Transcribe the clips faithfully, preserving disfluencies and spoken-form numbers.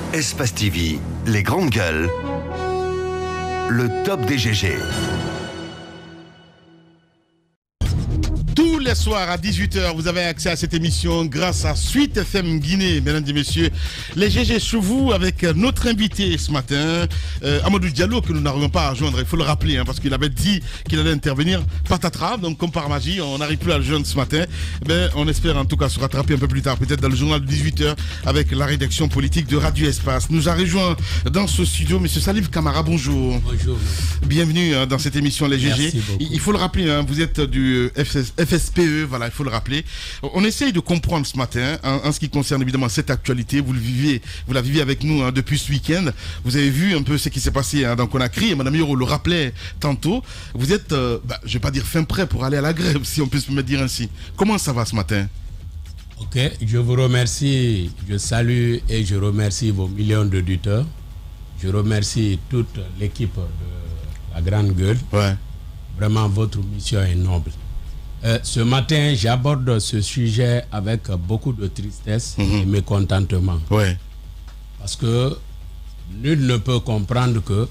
Espace T V, les grandes gueules, le top des G G. Tous les soirs à dix-huit heures, vous avez accès à cette émission grâce à Suite F M Guinée, mesdames et messieurs. Les G G chez vous avec notre invité ce matin, euh, Amadou Diallo, que nous n'arrivons pas à joindre, il faut le rappeler, hein, parce qu'il avait dit qu'il allait intervenir patatras, donc comme par magie, on n'arrive plus à le joindre ce matin. Ben, on espère en tout cas se rattraper un peu plus tard, peut-être dans le journal de dix-huit heures, avec la rédaction politique de Radio Espace. Nous a rejoint dans ce studio M. Salif Camara, bonjour. Bonjour. Bienvenue hein, dans cette émission Les G G. Merci beaucoup. Il faut le rappeler, hein, vous êtes du F S P E, voilà, il faut le rappeler. On essaye de comprendre ce matin, en, en ce qui concerne évidemment cette actualité. Vous le vivez, vous la vivez avec nous hein, depuis ce week-end. Vous avez vu un peu ce qui s'est passé hein, dans Conakry. Et Madame Yoro le rappelait tantôt. Vous êtes, euh, bah, je ne vais pas dire fin prêt pour aller à la grève, si on peut se me dire ainsi. Comment ça va ce matin? Ok, je vous remercie. Je salue et je remercie vos millions d'auditeurs. Je remercie toute l'équipe de la Grande Gueule. Ouais. Vraiment, votre mission est noble. Euh, ce matin, j'aborde ce sujet avec beaucoup de tristesse mm-hmm. et mécontentement. Ouais. Parce que nul ne peut comprendre que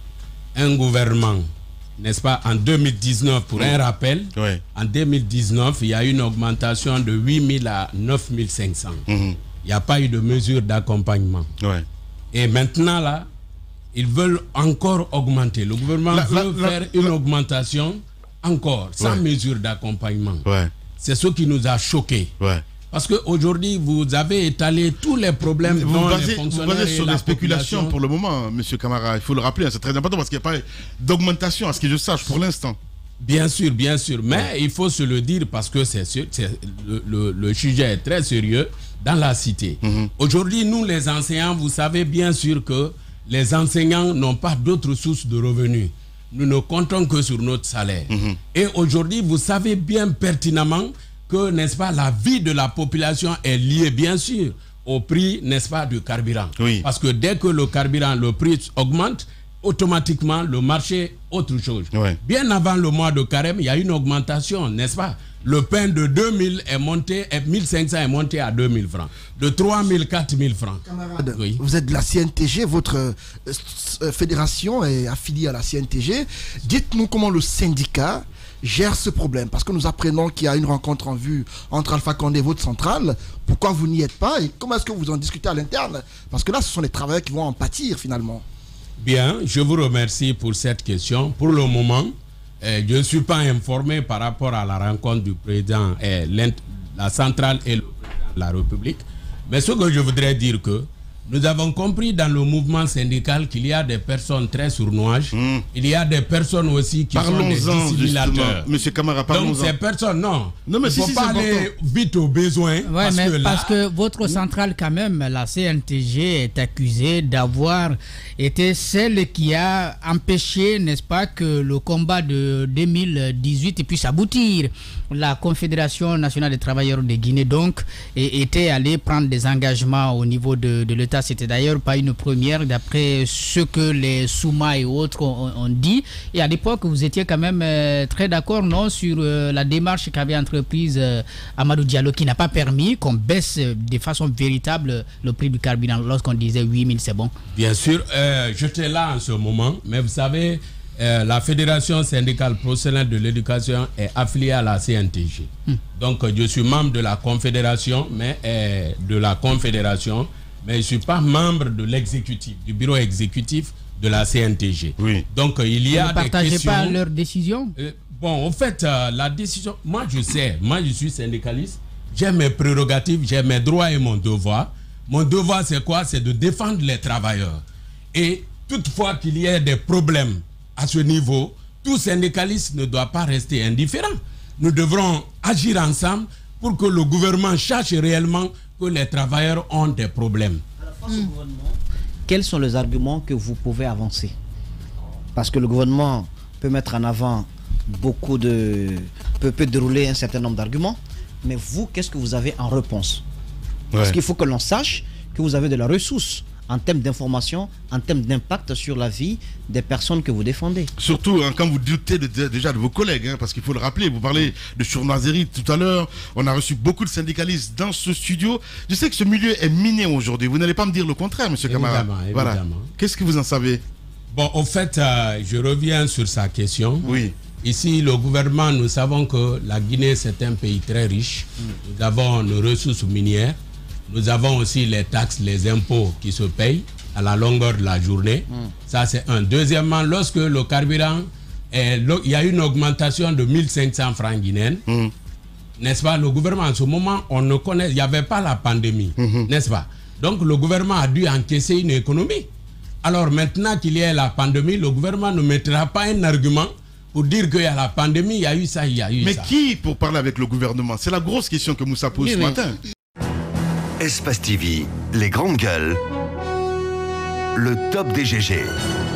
un gouvernement, n'est-ce pas, en deux mille dix-neuf, pour ouais. un rappel, ouais. en deux mille dix-neuf, il y a eu une augmentation de huit mille à neuf mille cinq cents. Mm-hmm. Il n'y a pas eu de mesure d'accompagnement. Ouais. Et maintenant, là, ils veulent encore augmenter. Le gouvernement la, veut la, faire la, une la... augmentation encore, sans ouais. mesure d'accompagnement. Ouais. C'est ce qui nous a choqués. Ouais. Parce qu'aujourd'hui, vous avez étalé tous les problèmes vous dont basez, les fonctionnaires vous basez sur et les la spéculations population... pour le moment, M. Camara. Il faut le rappeler, c'est très important parce qu'il n'y a pas d'augmentation, à ce que je sache, pour l'instant. Bien sûr, bien sûr. Mais ouais. il faut se le dire parce que c'est, c'est, le, le, le sujet est très sérieux dans la cité. Mm-hmm. Aujourd'hui, nous, les enseignants, vous savez bien sûr que les enseignants n'ont pas d'autres sources de revenus. Nous ne comptons que sur notre salaire. Mm-hmm. Et aujourd'hui, vous savez bien pertinemment que, n'est-ce pas, la vie de la population est liée, bien sûr, au prix, n'est-ce pas, du carburant. Oui. Parce que dès que le carburant, le prix augmente, automatiquement, le marché, autre chose. Ouais. Bien avant le mois de carême, il y a une augmentation, n'est-ce pas? Le pain de deux mille est monté, mille cinq cents est monté à deux mille francs. De trois mille, quatre mille francs. Camarade, oui. Vous êtes de la C N T G, votre euh, fédération est affiliée à la C N T G. Dites-nous comment le syndicat gère ce problème. Parce que nous apprenons qu'il y a une rencontre en vue entre Alpha Condé et votre centrale. Pourquoi vous n'y êtes pas? Et comment est-ce que vous en discutez à l'interne? Parce que là, ce sont les travailleurs qui vont en pâtir finalement. Bien, je vous remercie pour cette question. Pour le moment, euh, je ne suis pas informé par rapport à la rencontre du président, et la centrale et le président de la République. Mais ce que je voudrais dire que nous avons compris dans le mouvement syndical qu'il y a des personnes très sournoises. Mmh. Il y a des personnes aussi qui sont des dissimulateurs. Monsieur Camara, parlons-en. Donc ces personnes, non. non mais il ne si, faut si, pas aller vite aux besoins. Ouais, parce, mais que là, parce que votre centrale, quand même, la C N T G est accusée d'avoir été celle qui a empêché, n'est-ce pas, que le combat de deux mille dix-huit puisse aboutir. La Confédération nationale des travailleurs de Guinée, donc, était allée prendre des engagements au niveau de, de l'État. C'était d'ailleurs pas une première, d'après ce que les Souma et autres ont, ont dit. Et à l'époque, vous étiez quand même euh, très d'accord, non, sur euh, la démarche qu'avait entreprise euh, Amadou Diallo, qui n'a pas permis qu'on baisse euh, de façon véritable le prix du carburant lorsqu'on disait huit mille, c'est bon. Bien sûr, euh, j'étais là en ce moment, mais vous savez, Euh, la Fédération syndicale professionnelle de l'éducation est affiliée à la C N T G. Hmm. Donc, euh, je suis membre de la Confédération, mais euh, de la Confédération, mais je ne suis pas membre de l'exécutif, du bureau exécutif de la C N T G. Oui. Donc, euh, il y a Vous des questions... ne partagez pas leurs décisions euh, Bon, en fait, euh, la décision... Moi, je sais, moi, je suis syndicaliste, j'ai mes prérogatives, j'ai mes droits et mon devoir. Mon devoir, c'est quoi? C'est de défendre les travailleurs. Et toutefois qu'il y ait des problèmes à ce niveau, tout syndicaliste ne doit pas rester indifférent. Nous devrons agir ensemble pour que le gouvernement cherche réellement que les travailleurs ont des problèmes. Alors, face au gouvernement, quels sont les arguments que vous pouvez avancer? Parce que le gouvernement peut mettre en avant beaucoup de... peut, peut dérouler un certain nombre d'arguments, mais vous, qu'est-ce que vous avez en réponse? Ouais. Parce qu'il faut que l'on sache que vous avez de la ressource en termes d'information, en termes d'impact sur la vie des personnes que vous défendez. Surtout hein, quand vous doutez de, de, déjà de vos collègues, hein, parce qu'il faut le rappeler, vous parlez de sournoiserie tout à l'heure, on a reçu beaucoup de syndicalistes dans ce studio. Je sais que ce milieu est miné aujourd'hui, vous n'allez pas me dire le contraire, monsieur Camara. Évidemment, voilà. évidemment. Qu'est-ce que vous en savez? Bon, au fait, euh, je reviens sur sa question. Oui. Ici, le gouvernement, nous savons que la Guinée, c'est un pays très riche. Mm. Nous avons nos ressources minières. Nous avons aussi les taxes, les impôts qui se payent à la longueur de la journée. Mm. Ça, c'est un. Deuxièmement, lorsque le carburant, est, il y a une augmentation de mille cinq cents francs guinéens, mm. n'est-ce pas? Le gouvernement, en ce moment, on ne connaît, il n'y avait pas la pandémie, mm-hmm. n'est-ce pas? Donc, le gouvernement a dû encaisser une économie. Alors, maintenant qu'il y a la pandémie, le gouvernement ne mettra pas un argument pour dire qu'il y a la pandémie, il y a eu ça, il y a eu Mais ça. Mais qui pour parler avec le gouvernement? C'est la grosse question que Moussa pose oui, ce oui. matin. Espace T V, les grandes gueules, le top des G G.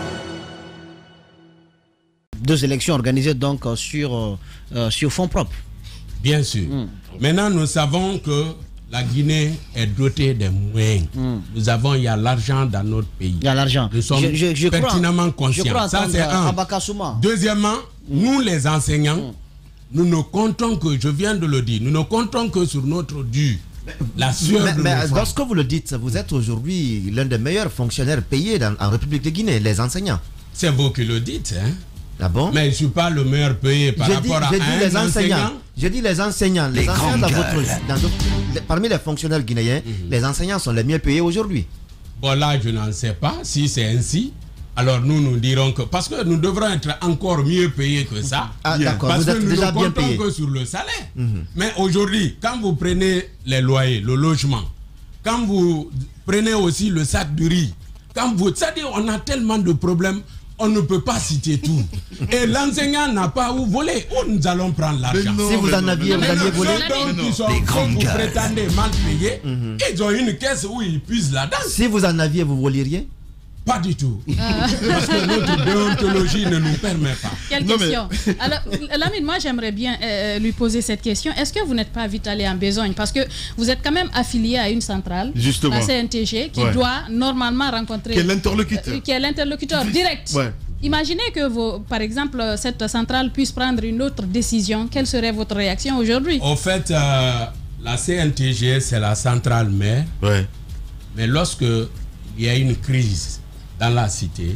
Deux élections organisées donc sur, euh, sur fonds propres. Bien sûr. Mm. Maintenant, nous savons que la Guinée est dotée des moyens. Mm. Nous avons, il y a l'argent dans notre pays. Il y a l'argent. Nous sommes je, je, je pertinemment crois, conscients. Je crois ça, c'est un. Deuxièmement, mm. nous les enseignants, mm. nous ne comptons que, je viens de le dire, nous ne comptons que sur notre dû. La sueur mais, de mais nos lorsque vous le dites, vous êtes aujourd'hui l'un des meilleurs fonctionnaires payés dans, en République de Guinée, les enseignants. C'est vous qui le dites, hein? Ah bon? Mais je ne suis pas le meilleur payé par rapport dit, à dit un les enseignants. enseignant. J'ai dit les enseignants. Les, les enseignants dans votre, dans votre, les, parmi les fonctionnaires guinéens, mm-hmm. les enseignants sont les mieux payés aujourd'hui. Bon, là, je n'en sais pas. Si c'est ainsi, alors nous, nous dirons que... Parce que nous devrons être encore mieux payés que ça. Ah, d'accord. Parce vous êtes que nous déjà ne bien comptons payé. que sur le salaire. Mm-hmm. Mais aujourd'hui, quand vous prenez les loyers, le logement, quand vous prenez aussi le sac de riz, quand vous... C'est-à-dire, on a tellement de problèmes, on ne peut pas citer tout. Et l'enseignant n'a pas où voler. Où nous allons prendre l'argent? Si vous en aviez, vous alliez voler. Ceux qui sont, vous prétendez mal payés, mm-hmm. ils ont une caisse où ils puisent là-dedans. Si vous en aviez, vous voleriez? Pas du tout. Ah. Parce que notre déontologie ne nous permet pas. Quelle non, question mais... Alors, Lamine, moi j'aimerais bien euh, lui poser cette question. Est-ce que vous n'êtes pas vite allé en besogne? Parce que vous êtes quand même affilié à une centrale, justement, la C N T G, qui ouais. doit normalement rencontrer... Qui est l'interlocuteur. Euh, qui est l'interlocuteur direct. Ouais. Imaginez que, vos, par exemple, cette centrale puisse prendre une autre décision. Quelle serait votre réaction aujourd'hui? Au fait, euh, la C N T G, c'est la centrale mère. Ouais. Mais lorsque il y a une crise dans la cité,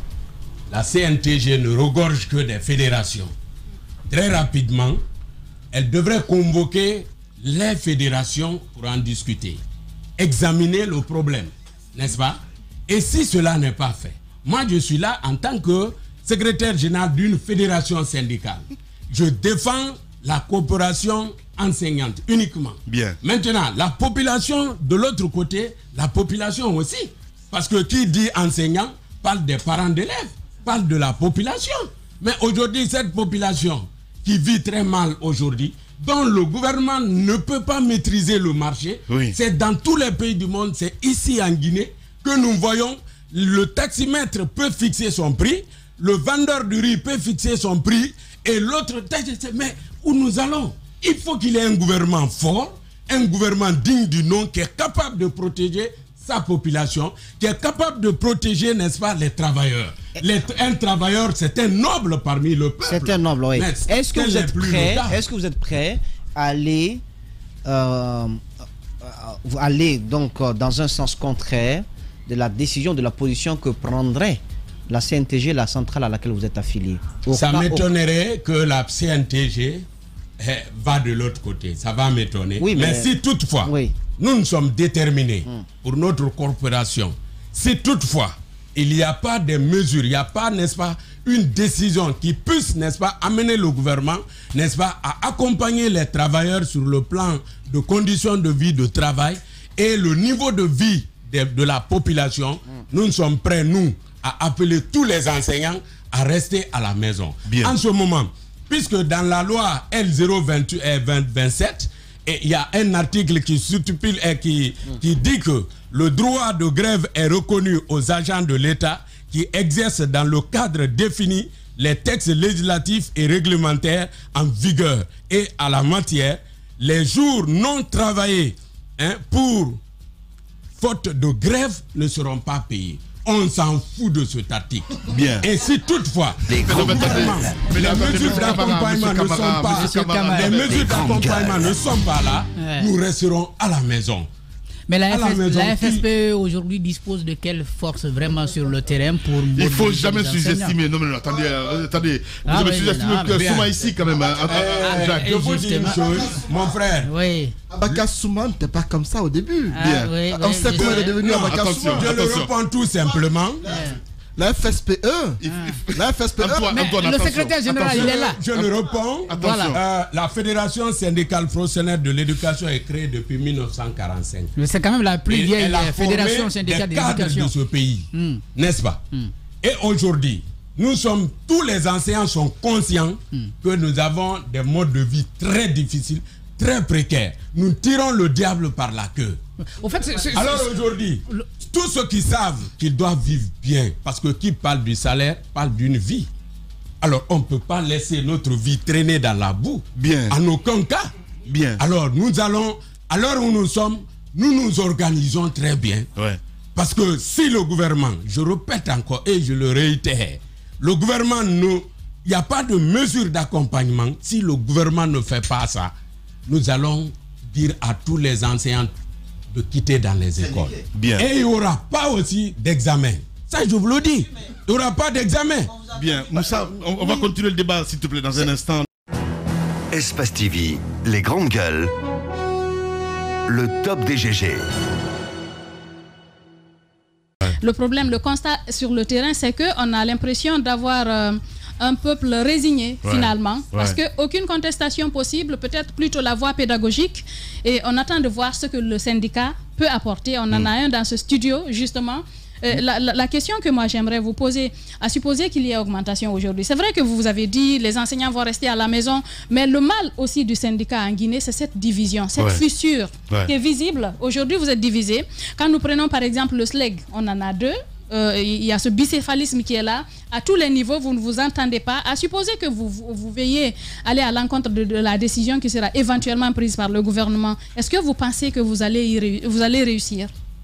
la C N T G ne regorge que des fédérations. Très rapidement, elle devrait convoquer les fédérations pour en discuter, examiner le problème, n'est-ce pas? Et si cela n'est pas fait, moi je suis là en tant que secrétaire général d'une fédération syndicale. Je défends la coopération enseignante uniquement. Bien. Maintenant, la population de l'autre côté, la population aussi. Parce que qui dit enseignant parle des parents d'élèves, parle de la population. Mais aujourd'hui, cette population qui vit très mal aujourd'hui, dont le gouvernement ne peut pas maîtriser le marché, oui. c'est dans tous les pays du monde, c'est ici en Guinée que nous voyons le taximètre peut fixer son prix, le vendeur de riz peut fixer son prix, et l'autre, mais où nous allons? Il faut qu'il y ait un gouvernement fort, un gouvernement digne du nom qui est capable de protéger sa population, qui est capable de protéger, n'est-ce pas, les travailleurs. Les, un travailleur, c'est un noble parmi le peuple. C'est un noble, oui. Est-ce que, est est que vous êtes prêt à aller, euh, aller donc, dans un sens contraire de la décision, de la position que prendrait la C N T G, la centrale à laquelle vous êtes affilié? Au Ça m'étonnerait au... que la C N T G eh, va de l'autre côté. Ça va m'étonner. Oui, mais... mais si toutefois... Oui. Nous nous sommes déterminés mm. pour notre corporation. Si toutefois, il n'y a pas de mesures, il n'y a pas, n'est-ce pas, une décision qui puisse, n'est-ce pas, amener le gouvernement, n'est-ce pas, à accompagner les travailleurs sur le plan de conditions de vie, de travail et le niveau de vie de, de la population, mm. nous sommes prêts, nous, à appeler tous les enseignants à rester à la maison. Bien. En ce moment, puisque dans la loi L zéro vingt-huit et vingt vingt-sept, et il y a un article qui stipule et qui, qui dit que le droit de grève est reconnu aux agents de l'État qui exercent dans le cadre défini les textes législatifs et réglementaires en vigueur. Et à la matière, les jours non travaillés hein, pour faute de grève, ne seront pas payés. On s'en fout de cet article. Bien. Et si toutefois, les, mais les mesures d'accompagnement ne sont pas, les mesures d'accompagnement ne sont pas là, ouais. Nous resterons à la maison. Mais la, F S, la, la F S P E aujourd'hui dispose de quelle force vraiment sur le terrain pour... Il ne faut jamais sous-estimer. Non, mais non, attendez, euh, attendez. Vous ah avez oui, sous-estimé que Souma ici quand même. Hein, euh, Jacques, je vous dis une chose, mon frère. Oui. Abaka Souma n'était pas comme ça au début. Ah, bien. Oui, On oui, sait comment il est devenu Abaka Souma. Je le réponds tout simplement. Ouais. La F S P E, ah. la F S P E, Antoine, mais Antoine, le attention, secrétaire général, attention. il est là. Je le réponds. Voilà. Euh, la Fédération syndicale professionnelle de l'éducation est créée depuis mille neuf cent quarante-cinq. Mais c'est quand même la plus Et vieille fédération syndicale de l'éducation de ce pays, mm. n'est-ce pas? mm. Et aujourd'hui, nous sommes, tous les enseignants sont conscients mm. que nous avons des modes de vie très difficiles, très précaires. Nous tirons le diable par la queue. Au fait, c'est, c'est, Alors aujourd'hui, le... tous ceux qui savent qu'ils doivent vivre bien, parce que qui parle du salaire parle d'une vie. Alors on ne peut pas laisser notre vie traîner dans la boue. Bien. En aucun cas. Bien. Alors nous allons, à l'heure où nous sommes, nous nous organisons très bien. Ouais. Parce que si le gouvernement, je répète encore et je le réitère, le gouvernement, il n'y a pas de mesure d'accompagnement. Si le gouvernement ne fait pas ça, nous allons dire à tous les enseignants de quitter dans les écoles. Bien. Et il n'y aura pas aussi d'examen. Ça, je vous le dis. Il n'y aura pas d'examen. Bien. Moussa, on, on va continuer le débat, s'il te plaît, dans un instant. Espace T V, les grandes gueules, le top des G G. Le problème, le constat sur le terrain, c'est qu'on a l'impression d'avoir... Euh, un peuple résigné, ouais, finalement, ouais. Parce qu'aucune contestation possible, peut-être plutôt la voie pédagogique, et on attend de voir ce que le syndicat peut apporter. On en mm. a un dans ce studio, justement. Euh, la, la, la question que moi j'aimerais vous poser, à supposer qu'il y ait augmentation aujourd'hui, c'est vrai que vous vous avez dit les enseignants vont rester à la maison, mais le mal aussi du syndicat en Guinée, c'est cette division, cette ouais. fissure ouais. qui est visible. Aujourd'hui, vous êtes divisés. Quand nous prenons par exemple le S L E G, on en a deux. Euh, il y a ce bicéphalisme qui est là. À tous les niveaux, vous ne vous entendez pas. À supposer que vous, vous, vous veillez aller à l'encontre de, de la décision qui sera éventuellement prise par le gouvernement, est-ce que vous pensez que vous allez, y, vous allez réussir?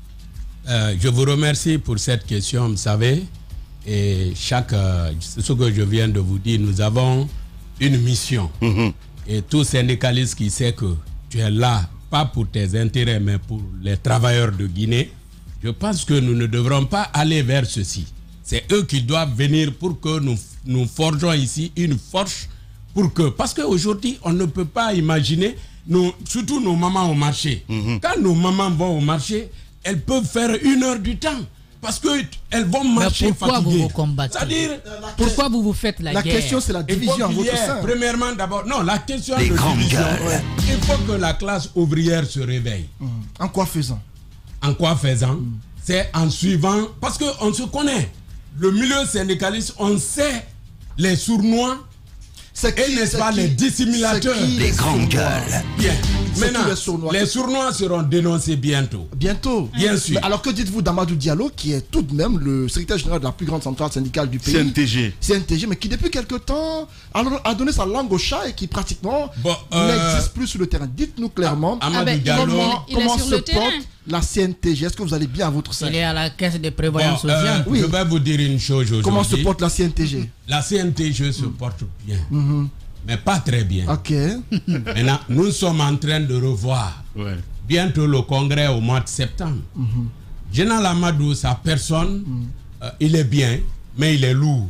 euh, Je vous remercie pour cette question. Vous savez, et chaque, euh, ce que je viens de vous dire, nous avons une mission. Mm-hmm. Et tout syndicaliste qui sait que tu es là, pas pour tes intérêts, mais pour les travailleurs de Guinée, je pense que nous ne devrons pas aller vers ceci. C'est eux qui doivent venir pour que nous, nous forgeons ici une force pour que... Parce qu'aujourd'hui, on ne peut pas imaginer, nous, surtout nos mamans au marché. Mm-hmm. Quand nos mamans vont au marché, elles peuvent faire une heure du temps. Parce qu'elles vont marcher fatiguées. Pourquoi fatiguées. vous vous combattez? C'est-à-dire, pourquoi vous vous faites la, la guerre? La question, c'est la division en votre sein. Premièrement, d'abord... Non, la question Les de division, ouais. il faut que la classe ouvrière se réveille. Mmh. En quoi faisant? En quoi faisant? Mmh. C'est en suivant, parce qu'on se connaît. Le milieu syndicaliste, on sait les sournois et n'est-ce pas qui, les dissimulateurs. Les grandes gueules. Bien. Maintenant, les sournois, les sournois seront dénoncés bientôt. Bientôt. Bien sûr. Mais alors que dites-vous d'Amadou Diallo, qui est tout de même le secrétaire général de la plus grande centrale syndicale du pays, C N T G. C N T G, mais qui depuis quelque temps a donné sa langue au chat et qui pratiquement bon, euh, n'existe plus sur le terrain. Dites-nous clairement Amadou ah ben, Diallo, comment, il, comment il se porte la C N T G. Est-ce que vous allez bien à votre sein? Il est à la caisse de prévoyance bon, sociale. Euh, oui. Je vais vous dire une chose aujourd'hui. Comment se porte la C N T G? La C N T G se porte bien. Mm-hmm. Mais pas très bien. Ok. Maintenant, nous sommes en train de revoir ouais. bientôt le congrès au mois de septembre. Mm-hmm. Général Amadou, sa personne, mm. euh, il est bien, mais il est lourd.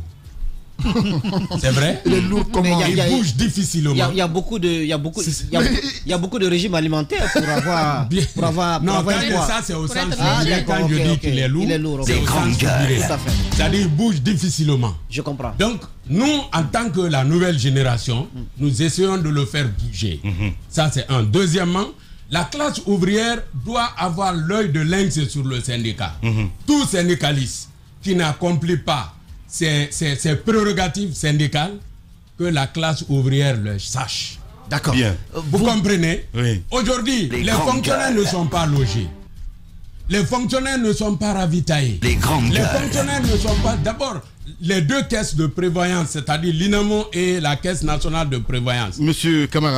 C'est vrai? Il est lourd comment? Il bouge difficilement. Il y a, il y a beaucoup de, il y a beaucoup, il y a, il y a beaucoup de régimes alimentaires pour avoir, pour avoir. Non, pour quand avoir ça c'est au sens ah, figuré. Quand je dis okay. qu'il est lourd, est lourd c'est au sens figuré. C'est-à-dire il bouge difficilement. Je comprends. Donc nous, en tant que la nouvelle génération, mm. nous essayons de le faire bouger. Mm-hmm. Ça c'est un. Deuxièmement, la classe ouvrière doit avoir l'œil de lynx sur le syndicat. Mm-hmm. Tout syndicaliste qui n'accomplit pas Ces, ces, ces prérogatives syndicales, que la classe ouvrière le sache. D'accord. Bien. Vous, Vous comprenez? Oui. Aujourd'hui, les, les fonctionnaires ne sont pas logés. Les fonctionnaires ne sont pas ravitaillés. Les, les fonctionnaires ne sont pas... D'abord, les deux caisses de prévoyance, c'est-à-dire l'INAMO et la Caisse nationale de prévoyance. Monsieur Camara.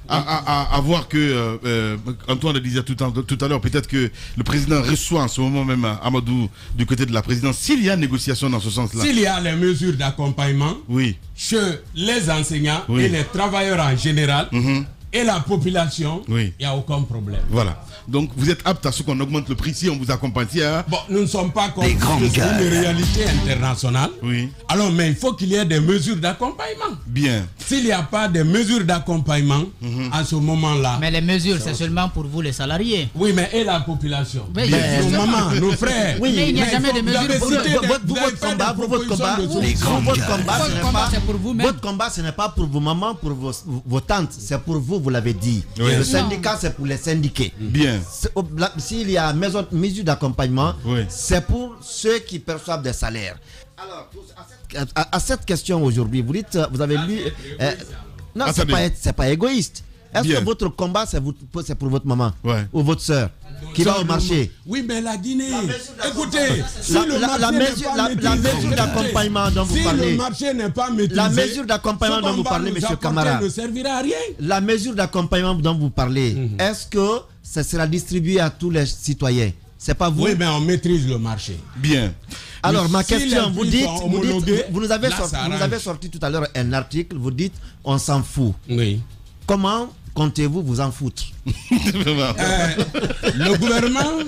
À, à, à voir que, euh, euh, Antoine le disait tout, tout à l'heure, peut-être que le président reçoit en ce moment même Amadou du côté de la présidence. S'il y a négociation dans ce sens-là. S'il y a les mesures d'accompagnement oui. chez les enseignants oui. et les travailleurs en général mm-hmm. et la population, il oui. n'y a aucun problème. Voilà. Donc vous êtes apte à ce qu'on augmente le prix si on vous accompagne. Hein? Bon, nous ne sommes pas contre c'est une réalité internationale. Oui. Alors, mais il faut qu'il y ait des mesures d'accompagnement. Bien. S'il n'y a pas de mesures d'accompagnement mm-hmm. à ce moment-là. Mais les mesures, c'est seulement pour vous les salariés. Oui, mais et la population. Oui, nos mamans, nos frères. Oui, mais il n'y a jamais de mesures pour votre combat. Pour votre combat, votre combat, c'est pour vous même. Votre combat, ce n'est pas pour vos mamans, pour vos, vos tantes, c'est pour vous, vous l'avez dit. Oui. Le syndicat, c'est pour les syndiqués. Bien. S'il y a mesure, mesure d'accompagnement, oui. c'est pour ceux qui perçoivent des salaires. Alors, à cette, à, à cette question aujourd'hui, vous dites, vous avez lu... Euh, non, c'est pas, c'est pas égoïste. Est-ce que votre combat, c'est, vous, c'est pour votre maman ouais. ou votre soeur qui va au marché? Oui, mais la Guinée, la écoutez, si la, le la, la, mesure, la, la mesure d'accompagnement dont vous si parlez, le marché n'est pas maîtrisé, la mesure d'accompagnement dont vous parlez, monsieur Camara, ne servira à rien. La mesure d'accompagnement dont vous parlez, mm-hmm. est-ce que ça sera distribué à tous les citoyens? C'est pas vous? Oui, mais on maîtrise le marché. Bien. Alors, mais ma si question, vous dites, vous, dites vous, nous avez là, sorti, vous nous avez sorti tout à l'heure un article, vous dites, on s'en fout. Oui. Comment comptez-vous vous en foutre? euh, Le gouvernement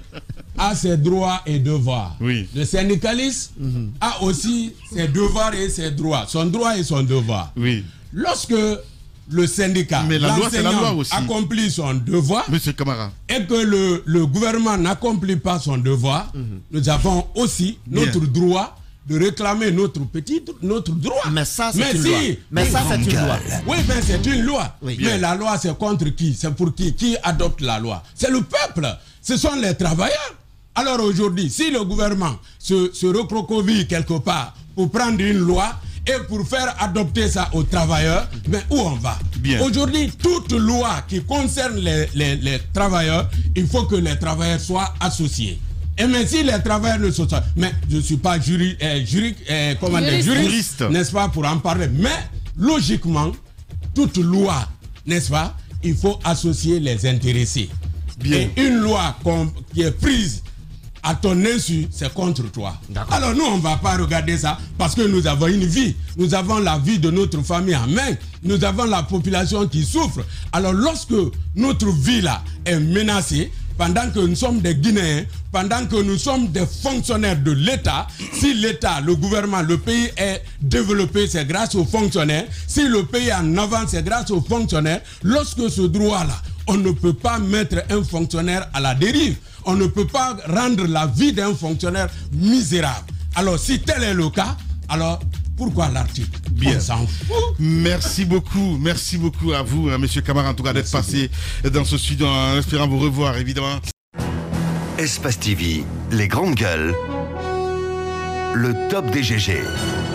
a ses droits et devoirs. Oui. Le syndicaliste mm-hmm. a aussi ses devoirs et ses droits. Son droit et son devoir. Oui. Lorsque le syndicat, mais la loi, c'est la loi aussi. accomplit son devoir, monsieur Camara, et que le, le gouvernement n'accomplit pas son devoir, mm-hmm. nous avons aussi Bien. notre droit de réclamer notre petit notre droit. Mais ça, c'est mais une si, loi. Mais ça, c'est une loi. Oui, mais c'est une loi. Oui. Mais la loi, c'est contre qui? C'est pour qui? Qui adopte la loi? C'est le peuple. Ce sont les travailleurs. Alors aujourd'hui, si le gouvernement se, se recroqueville quelque part pour prendre une loi et pour faire adopter ça aux travailleurs, mais où on va? Aujourd'hui, toute loi qui concerne les, les, les travailleurs, il faut que les travailleurs soient associés. Et mais si les travailleurs ne sont pas... Mais je ne suis pas juri, euh, juri, euh, comment juriste, juriste n'est-ce pas, pour en parler. Mais logiquement, toute loi, n'est-ce pas, il faut associer les intéressés. Bien. Et une loi qui est prise à ton insu, c'est contre toi. Alors nous, on ne va pas regarder ça parce que nous avons une vie. Nous avons la vie de notre famille en main. Nous avons la population qui souffre. Alors lorsque notre vie là est menacée, pendant que nous sommes des Guinéens, pendant que nous sommes des fonctionnaires de l'État, si l'État, le gouvernement, le pays est développé, c'est grâce aux fonctionnaires. Si le pays est en avance, c'est grâce aux fonctionnaires. Lorsque ce droit-là, on ne peut pas mettre un fonctionnaire à la dérive. On ne peut pas rendre la vie d'un fonctionnaire misérable. Alors, si tel est le cas, alors pourquoi l'article? Bien. Merci beaucoup. Merci beaucoup à vous, hein, monsieur Camara, en tout cas, d'être passé dans ce studio en espérant vous revoir, évidemment. Espace T V, les grandes gueules, le top des G G.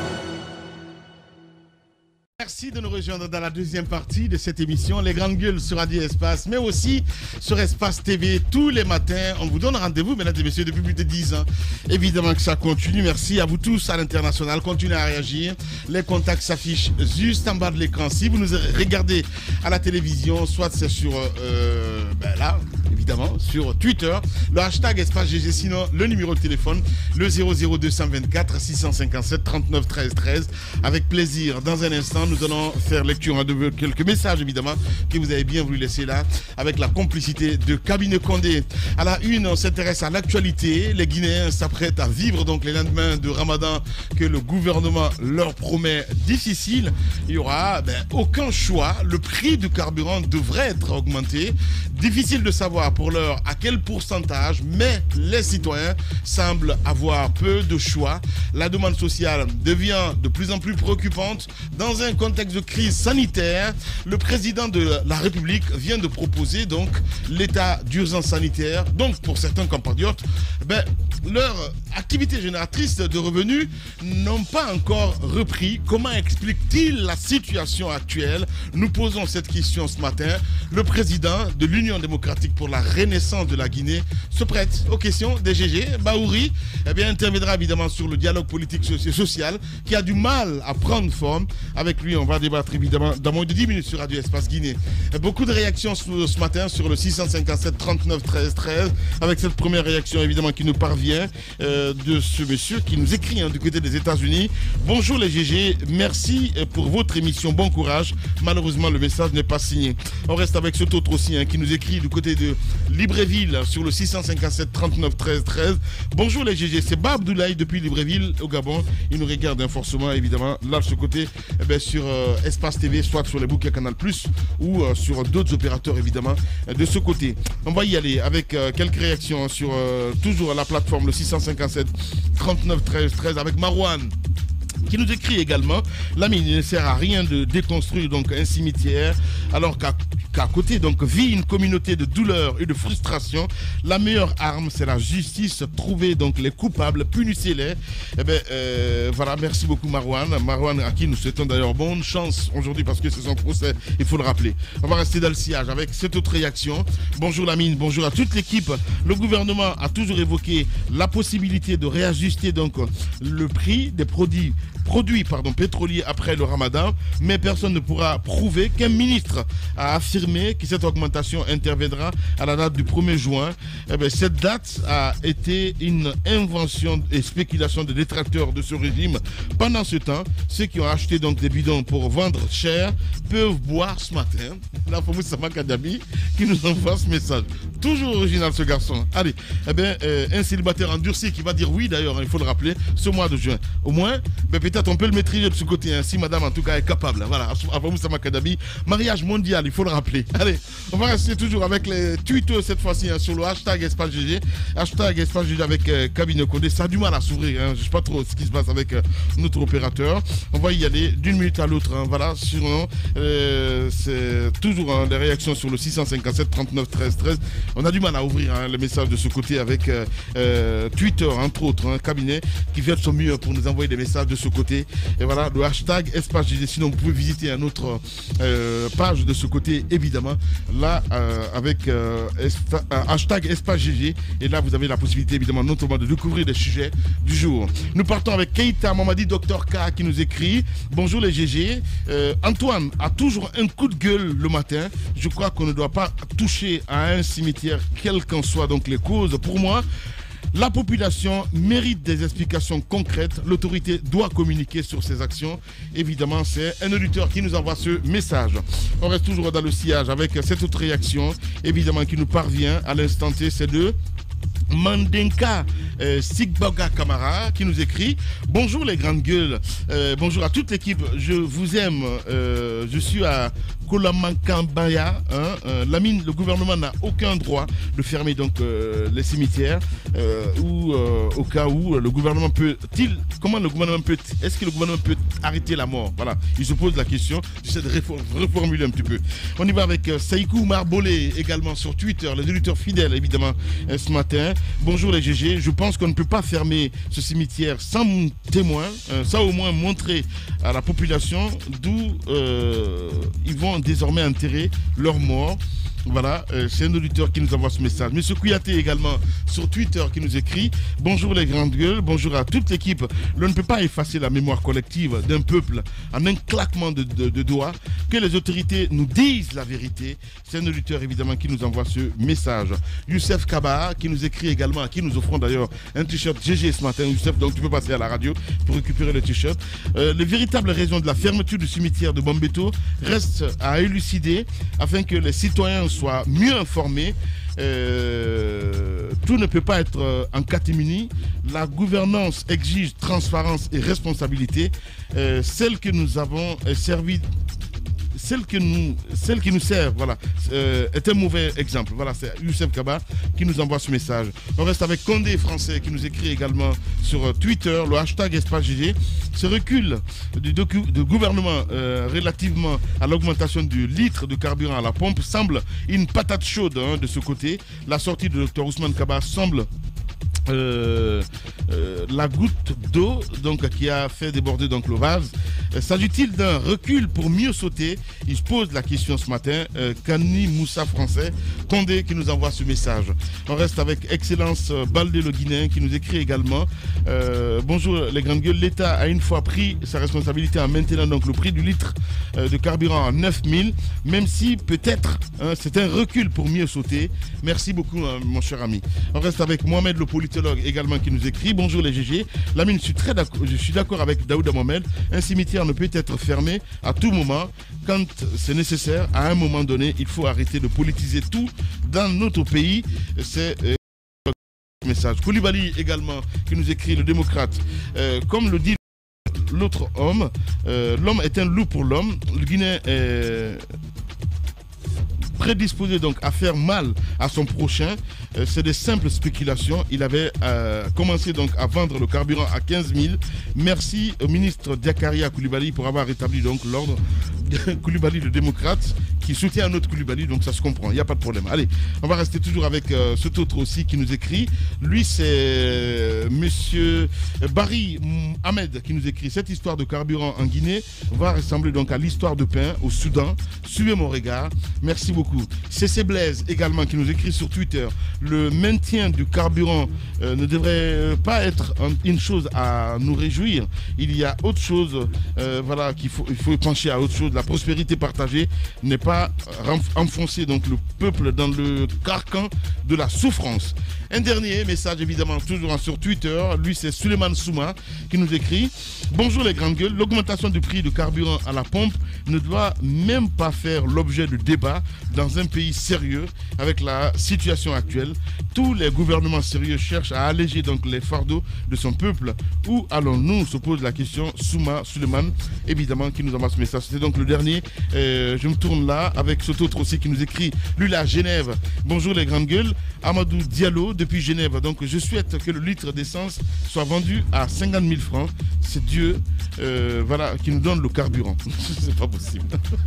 Merci de nous rejoindre dans la deuxième partie de cette émission, Les Grandes Gueules sur Radio Espace, mais aussi sur Espace T V tous les matins. On vous donne rendez-vous, mesdames et messieurs, depuis plus de dix ans. Évidemment que ça continue. Merci à vous tous à l'international. Continuez à réagir. Les contacts s'affichent juste en bas de l'écran. Si vous nous regardez à la télévision, soit c'est sur, euh, ben là, évidemment, sur Twitter, le hashtag Espace G G, sinon le numéro de téléphone, le zéro zéro deux cent vingt-quatre six cent cinquante-sept trente-neuf treize treize. Avec plaisir, dans un instant, nous allons faire lecture de quelques messages, évidemment, que vous avez bien voulu laisser là, avec la complicité de Cabinet Condé. À la une, on s'intéresse à l'actualité. Les Guinéens s'apprêtent à vivre donc les lendemains de Ramadan que le gouvernement leur promet difficile. Il n'y aura ben, aucun choix. Le prix du carburant devrait être augmenté. Difficile de savoir pour l'heure à quel pourcentage, mais les citoyens semblent avoir peu de choix. La demande sociale devient de plus en plus préoccupante dans un contexte de crise sanitaire. Le président de la République vient de proposer donc l'état d'urgence sanitaire. Donc pour certains compatriotes, ben, leur activité génératrice de revenus n'ont pas encore repris. Comment explique-t-il la situation actuelle? Nous posons cette question ce matin. Le président de l'Union démocratique pour la renaissance de la Guinée se prête aux questions des G G. Bahouri eh bien, interviendra évidemment sur le dialogue politique et social qui a du mal à prendre forme. Avec lui, on va débattre évidemment dans moins de dix minutes sur Radio Espace Guinée. Beaucoup de réactions ce matin sur le six cent cinquante-sept trente-neuf treize treize, avec cette première réaction évidemment qui nous parvient euh, de ce monsieur qui nous écrit hein, du côté des États-Unis. Bonjour les G G, merci pour votre émission, bon courage. Malheureusement, le message n'est pas signé. On reste avec cet autre aussi hein, qui nous écrit du côté de Libreville sur le six cent cinquante-sept trente-neuf treize treize. Bonjour les G G, c'est Bab Abdoulaye depuis Libreville au Gabon. Il nous regarde hein, forcément évidemment là de ce côté eh bien, sur euh, Espace T V, soit sur les bouquets Canal Plus ou euh, sur d'autres opérateurs évidemment de ce côté. On va y aller avec euh, quelques réactions sur euh, toujours la plateforme le six cent cinquante-sept trente-neuf treize treize avec Marouane qui nous écrit également: l'ami, il ne sert à rien de déconstruire donc un cimetière alors qu'à qu'à côté donc vit une communauté de douleur et de frustration. La meilleure arme, c'est la justice. Trouver donc les coupables, punissez-les. Eh bien, euh, voilà, merci beaucoup Marouane. Marouane à qui nous souhaitons d'ailleurs bonne chance aujourd'hui parce que c'est son procès, il faut le rappeler. On va rester dans le sillage avec cette autre réaction. Bonjour Lamine, bonjour à toute l'équipe. Le gouvernement a toujours évoqué la possibilité de réajuster donc le prix des produits produits pardon, pétroliers après le ramadan, mais personne ne pourra prouver qu'un ministre a affirmé que cette augmentation interviendra à la date du premier juin. Eh bien, cette date a été une invention et spéculation de détracteurs de ce régime. Pendant ce temps, ceux qui ont acheté donc des bidons pour vendre cher peuvent boire ce matin. Là, pour vous, c'est Makadabi qui nous envoie ce message. Toujours original ce garçon. Allez, eh bien, euh, un célibataire endurci qui va dire oui d'ailleurs, hein, il faut le rappeler, ce mois de juin. Au moins, ben, peut-être on peut le maîtriser de ce côté, hein, si madame en tout cas est capable. Voilà, avant Moussa Makadabi, mariage mondial, il faut le rappeler. Allez, on va rester toujours avec les tweets cette fois-ci hein, sur le hashtag Espace G G. Hashtag Espace G G avec euh, Cabine Condé. Ça a du mal à s'ouvrir, hein, je ne sais pas trop ce qui se passe avec euh, notre opérateur. On va y aller d'une minute à l'autre. Hein, voilà, sinon, euh, c'est toujours hein, les réactions sur le six cent cinquante-sept trente-neuf treize treize. On a du mal à ouvrir hein, les messages de ce côté avec euh, euh, Twitter, entre autres, un hein, cabinet qui fait de son mieux pour nous envoyer des messages de ce côté. Et voilà, le hashtag Espace G G. Sinon, vous pouvez visiter une autre euh, page de ce côté, évidemment, là, euh, avec euh, espa, euh, hashtag Espace G G. Et là, vous avez la possibilité, évidemment, notamment de découvrir les sujets du jour. Nous partons avec Keita Mamadi, docteur K, qui nous écrit: bonjour les G G. Euh, Antoine a toujours un coup de gueule le matin. Je crois qu'on ne doit pas toucher à un cimetière, quelles qu'en soient donc les causes. Pour moi, la population mérite des explications concrètes. L'autorité doit communiquer sur ses actions. Évidemment, c'est un auditeur qui nous envoie ce message. On reste toujours dans le sillage avec cette autre réaction, évidemment, qui nous parvient à l'instant T. C'est de Mandenka euh, Sigbaga Kamara qui nous écrit: bonjour les grandes gueules, euh, bonjour à toute l'équipe, je vous aime, euh, je suis à Kolamankambaya, hein, euh, la mine, le gouvernement n'a aucun droit de fermer donc euh, les cimetières euh, ou euh, au cas où le gouvernement peut-il, comment le gouvernement peut, est-ce que le gouvernement peut arrêter la mort? Voilà, il se pose la question, j'essaie de reformuler un petit peu. On y va avec euh, Saïkou Marbolé également sur Twitter, les auditeurs fidèles évidemment euh, ce matin. Bonjour les G G, je pense qu'on ne peut pas fermer ce cimetière sans témoin, euh, sans au moins montrer à la population d'où euh, ils vont désormais enterrer leurs morts. Voilà, euh, c'est un auditeur qui nous envoie ce message. Monsieur Kouyaté également sur Twitter qui nous écrit: bonjour les grandes gueules, bonjour à toute l'équipe. L'on ne peut pas effacer la mémoire collective d'un peuple en un claquement de, de, de doigts. Que les autorités nous disent la vérité. C'est un auditeur évidemment qui nous envoie ce message. Youssef Kaba qui nous écrit également, à qui nous offrons d'ailleurs un t-shirt G G ce matin. Youssef, donc tu peux passer à la radio pour récupérer le t-shirt. Euh, les véritables raisons de la fermeture du cimetière de Bambeto restent à élucider afin que les citoyens soient mieux informés. Euh, tout ne peut pas être euh, en catimini. La gouvernance exige transparence et responsabilité. Euh, celle que nous avons euh, servi Celle, que nous, celle qui nous sert voilà, euh, est un mauvais exemple. Voilà, c'est Youssef Kaba qui nous envoie ce message. On reste avec Condé Français qui nous écrit également sur Twitter, le hashtag Espace G G. Ce recul du, du gouvernement euh, relativement à l'augmentation du litre de carburant à la pompe semble une patate chaude hein, de ce côté. La sortie de docteur Ousmane Kaba semble Euh, euh, la goutte d'eau donc qui a fait déborder donc le vase. Euh, s'agit-il d'un recul pour mieux sauter? Il se pose la question ce matin. euh, Kani Moussa Français, Condé qui nous envoie ce message. On reste avec Excellence Baldé le Guinéen qui nous écrit également euh, bonjour les grandes gueules, l'État a une fois pris sa responsabilité en maintenant donc le prix du litre euh, de carburant à neuf mille, même si peut-être hein, c'est un recul pour mieux sauter. Merci beaucoup hein, mon cher ami. On reste avec Mohamed le politologue également qui nous écrit bonjour les G G. Lamine, je suis très d'accord, je suis d'accord avec Daouda Mohamed. Un cimetière ne peut être fermé à tout moment. Quand c'est nécessaire, à un moment donné, il faut arrêter de politiser tout dans notre pays. C'est euh, message. Koulibaly également qui nous écrit le démocrate. Euh, comme le dit l'autre homme, euh, l'homme est un loup pour l'homme. Le Guinéen est prédisposé donc à faire mal à son prochain. Euh, c'est des simples spéculations. Il avait euh, commencé donc à vendre le carburant à quinze mille. Merci au ministre Diakaria Koulibaly pour avoir rétabli donc l'ordre. Koulibaly le démocrate qui soutient un autre Koulibaly, donc ça se comprend, il n'y a pas de problème. Allez, on va rester toujours avec euh, cet autre aussi qui nous écrit. Lui c'est euh, monsieur Barry Ahmed qui nous écrit cette histoire de carburant en Guinée va ressembler donc à l'histoire de pain au Soudan. Suivez mon regard. Merci beaucoup. C C Blaise également qui nous écrit sur Twitter. Le maintien du carburant euh, ne devrait pas être une chose à nous réjouir. Il y a autre chose, euh, voilà, qu'il faut, il faut pencher à autre chose. La prospérité partagée n'est pas enfoncer donc le peuple dans le carcan de la souffrance. Un dernier message évidemment toujours sur Twitter, lui c'est Suleiman Souma qui nous écrit bonjour les grandes gueules, l'augmentation du prix du carburant à la pompe ne doit même pas faire l'objet de débat dans un pays sérieux avec la situation actuelle. Tous les gouvernements sérieux cherchent à alléger donc les fardeaux de son peuple. Où allons-nous, se pose la question. Souma Suleiman évidemment qui nous envoie ce message. C'est donc le dernier. Euh, je me tourne là avec cet autre aussi qui nous écrit lui là Genève. Bonjour les grandes gueules, Amadou Diallo depuis Genève. Donc je souhaite que le litre d'essence soit vendu à cinquante mille francs. C'est Dieu euh, voilà, qui nous donne le carburant. C'est pas possible.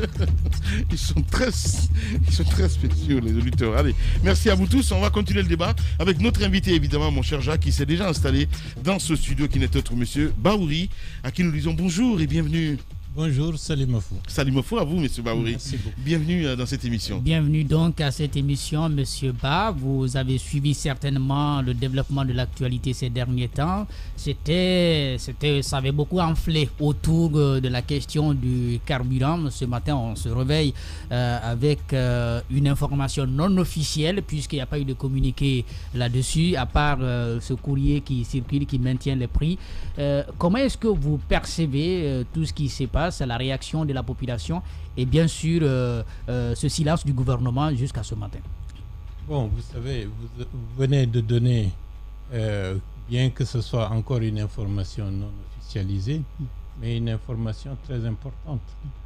Ils sont très, ils sont très spéciaux les auditeurs. Allez, merci à vous tous. On va continuer le débat avec notre invité évidemment, mon cher Jacques, qui s'est déjà installé dans ce studio qui n'est autre monsieur Baouri, à qui nous disons bonjour et bienvenue. Bonjour, Salimafou. Salimafou à vous, monsieur Baouri. Merci beaucoup. Bienvenue dans cette émission. Bienvenue donc à cette émission, monsieur Ba. Vous avez suivi certainement le développement de l'actualité ces derniers temps. C'était, c'était, ça avait beaucoup enflé autour de la question du carburant. Ce matin, on se réveille euh, avec euh, une information non officielle, puisqu'il n'y a pas eu de communiqué là-dessus, à part euh, ce courrier qui circule, qui maintient les prix. Euh, comment est-ce que vous percevez euh, tout ce qui s'est passé, la réaction de la population et bien sûr euh, euh, ce silence du gouvernement jusqu'à ce matin? Bon, vous savez, vous, vous venez de donner, euh, bien que ce soit encore une information non officialisée, mais une information très importante.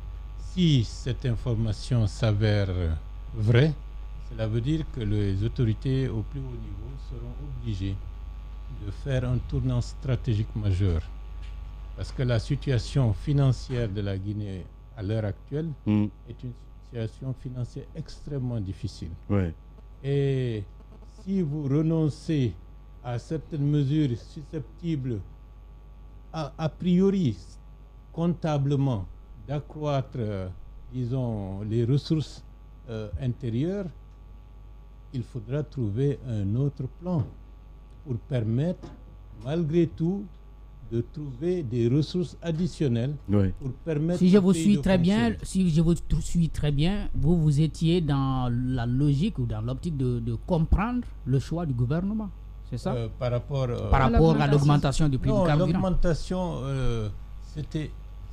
Si cette information s'avère vraie, cela veut dire que les autorités au plus haut niveau seront obligées de faire un tournant stratégique majeur. Parce que la situation financière de la Guinée à l'heure actuelle mm. est une situation financière extrêmement difficile. Ouais. Et si vous renoncez à certaines mesures susceptibles, a, a priori, comptablement, d'accroître, euh, disons, les ressources euh, intérieures, il faudra trouver un autre plan pour permettre, malgré tout, de trouver des ressources additionnelles oui. pour permettre. Si je vous suis très bien, si je vous suis très bien, vous vous étiez dans la logique ou dans l'optique de, de comprendre le choix du gouvernement, c'est ça? euh, Par rapport, euh, par rapport à l'augmentation du prix non, du carburant. L'augmentation, euh, c'était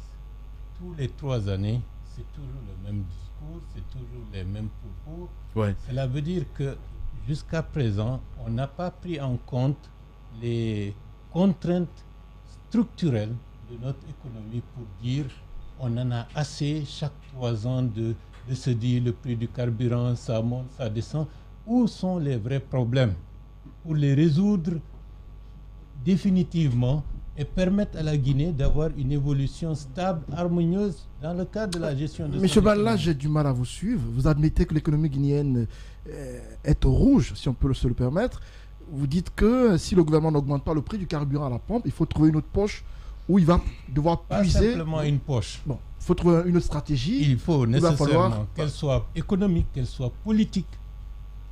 tous les trois années, c'est toujours le même discours, c'est toujours les mêmes propos. Ouais. Cela veut dire que jusqu'à présent, on n'a pas pris en compte les contraintes structurelle de notre économie pour dire on en a assez chaque trois ans de, de se dire le prix du carburant, ça monte, ça descend. Où sont les vrais problèmes pour les résoudre définitivement et permettre à la Guinée d'avoir une évolution stable, harmonieuse dans le cadre de la gestion de Monsieur Balla, j'ai du mal à vous suivre. Vous admettez que l'économie guinéenne est au rouge, si on peut se le permettre. Vous dites que si le gouvernement n'augmente pas le prix du carburant à la pompe, il faut trouver une autre poche où il va devoir pas puiser. Pas simplement une poche. Bon, il faut trouver une autre stratégie. Il faut nécessairement falloir... qu'elle soit économique, qu'elle soit politique.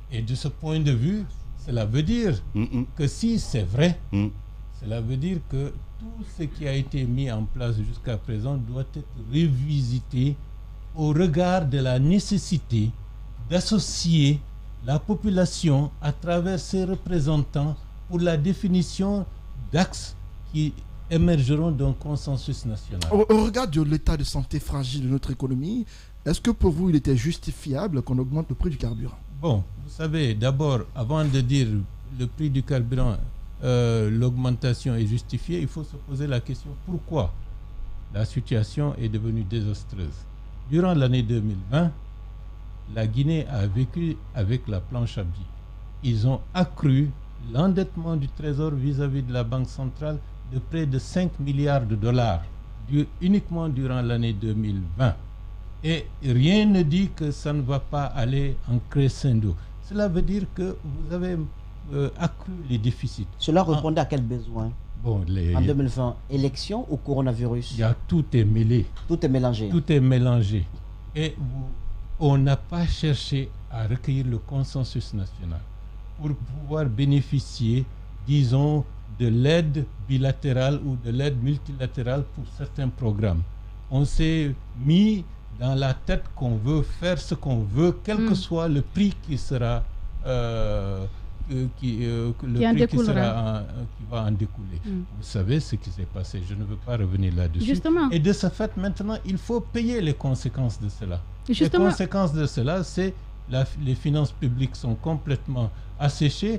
Et de ce point de vue, cela veut dire mm-hmm. que si c'est vrai, mm. cela veut dire que tout ce qui a été mis en place jusqu'à présent doit être revisité au regard de la nécessité d'associer la population à travers ses représentants pour la définition d'axes qui émergeront d'un consensus national. Au, au regard de l'état de santé fragile de notre économie, est-ce que pour vous il était justifiable qu'on augmente le prix du carburant? Bon, vous savez, d'abord, avant de dire le prix du carburant, euh, l'augmentation est justifiée, il faut se poser la question pourquoi la situation est devenue désastreuse. Durant l'année deux mille vingt, la Guinée a vécu avec la planche à billets. Ils ont accru l'endettement du Trésor vis-à-vis de la Banque centrale de près de cinq milliards de dollars du, uniquement durant l'année deux mille vingt. Et rien ne dit que ça ne va pas aller en crescendo. Cela veut dire que vous avez euh, accru les déficits. Cela répondait en... à quel besoin? Bon, les... En deux mille vingt, élection ou coronavirus? Il y a, tout est mêlé. Tout est mélangé. Tout est mélangé. Et vous, on n'a pas cherché à recueillir le consensus national pour pouvoir bénéficier, disons, de l'aide bilatérale ou de l'aide multilatérale pour certains programmes. On s'est mis dans la tête qu'on veut faire ce qu'on veut, quel mm. que soit le prix qui sera, euh, qui, euh, le qui, prix qui, sera en, qui va en découler. Mm. Vous savez ce qui s'est passé, je ne veux pas revenir là-dessus. Justement. Et de ce fait, maintenant, il faut payer les conséquences de cela. Justement. Les conséquences de cela, c'est la, les finances publiques sont complètement asséchées,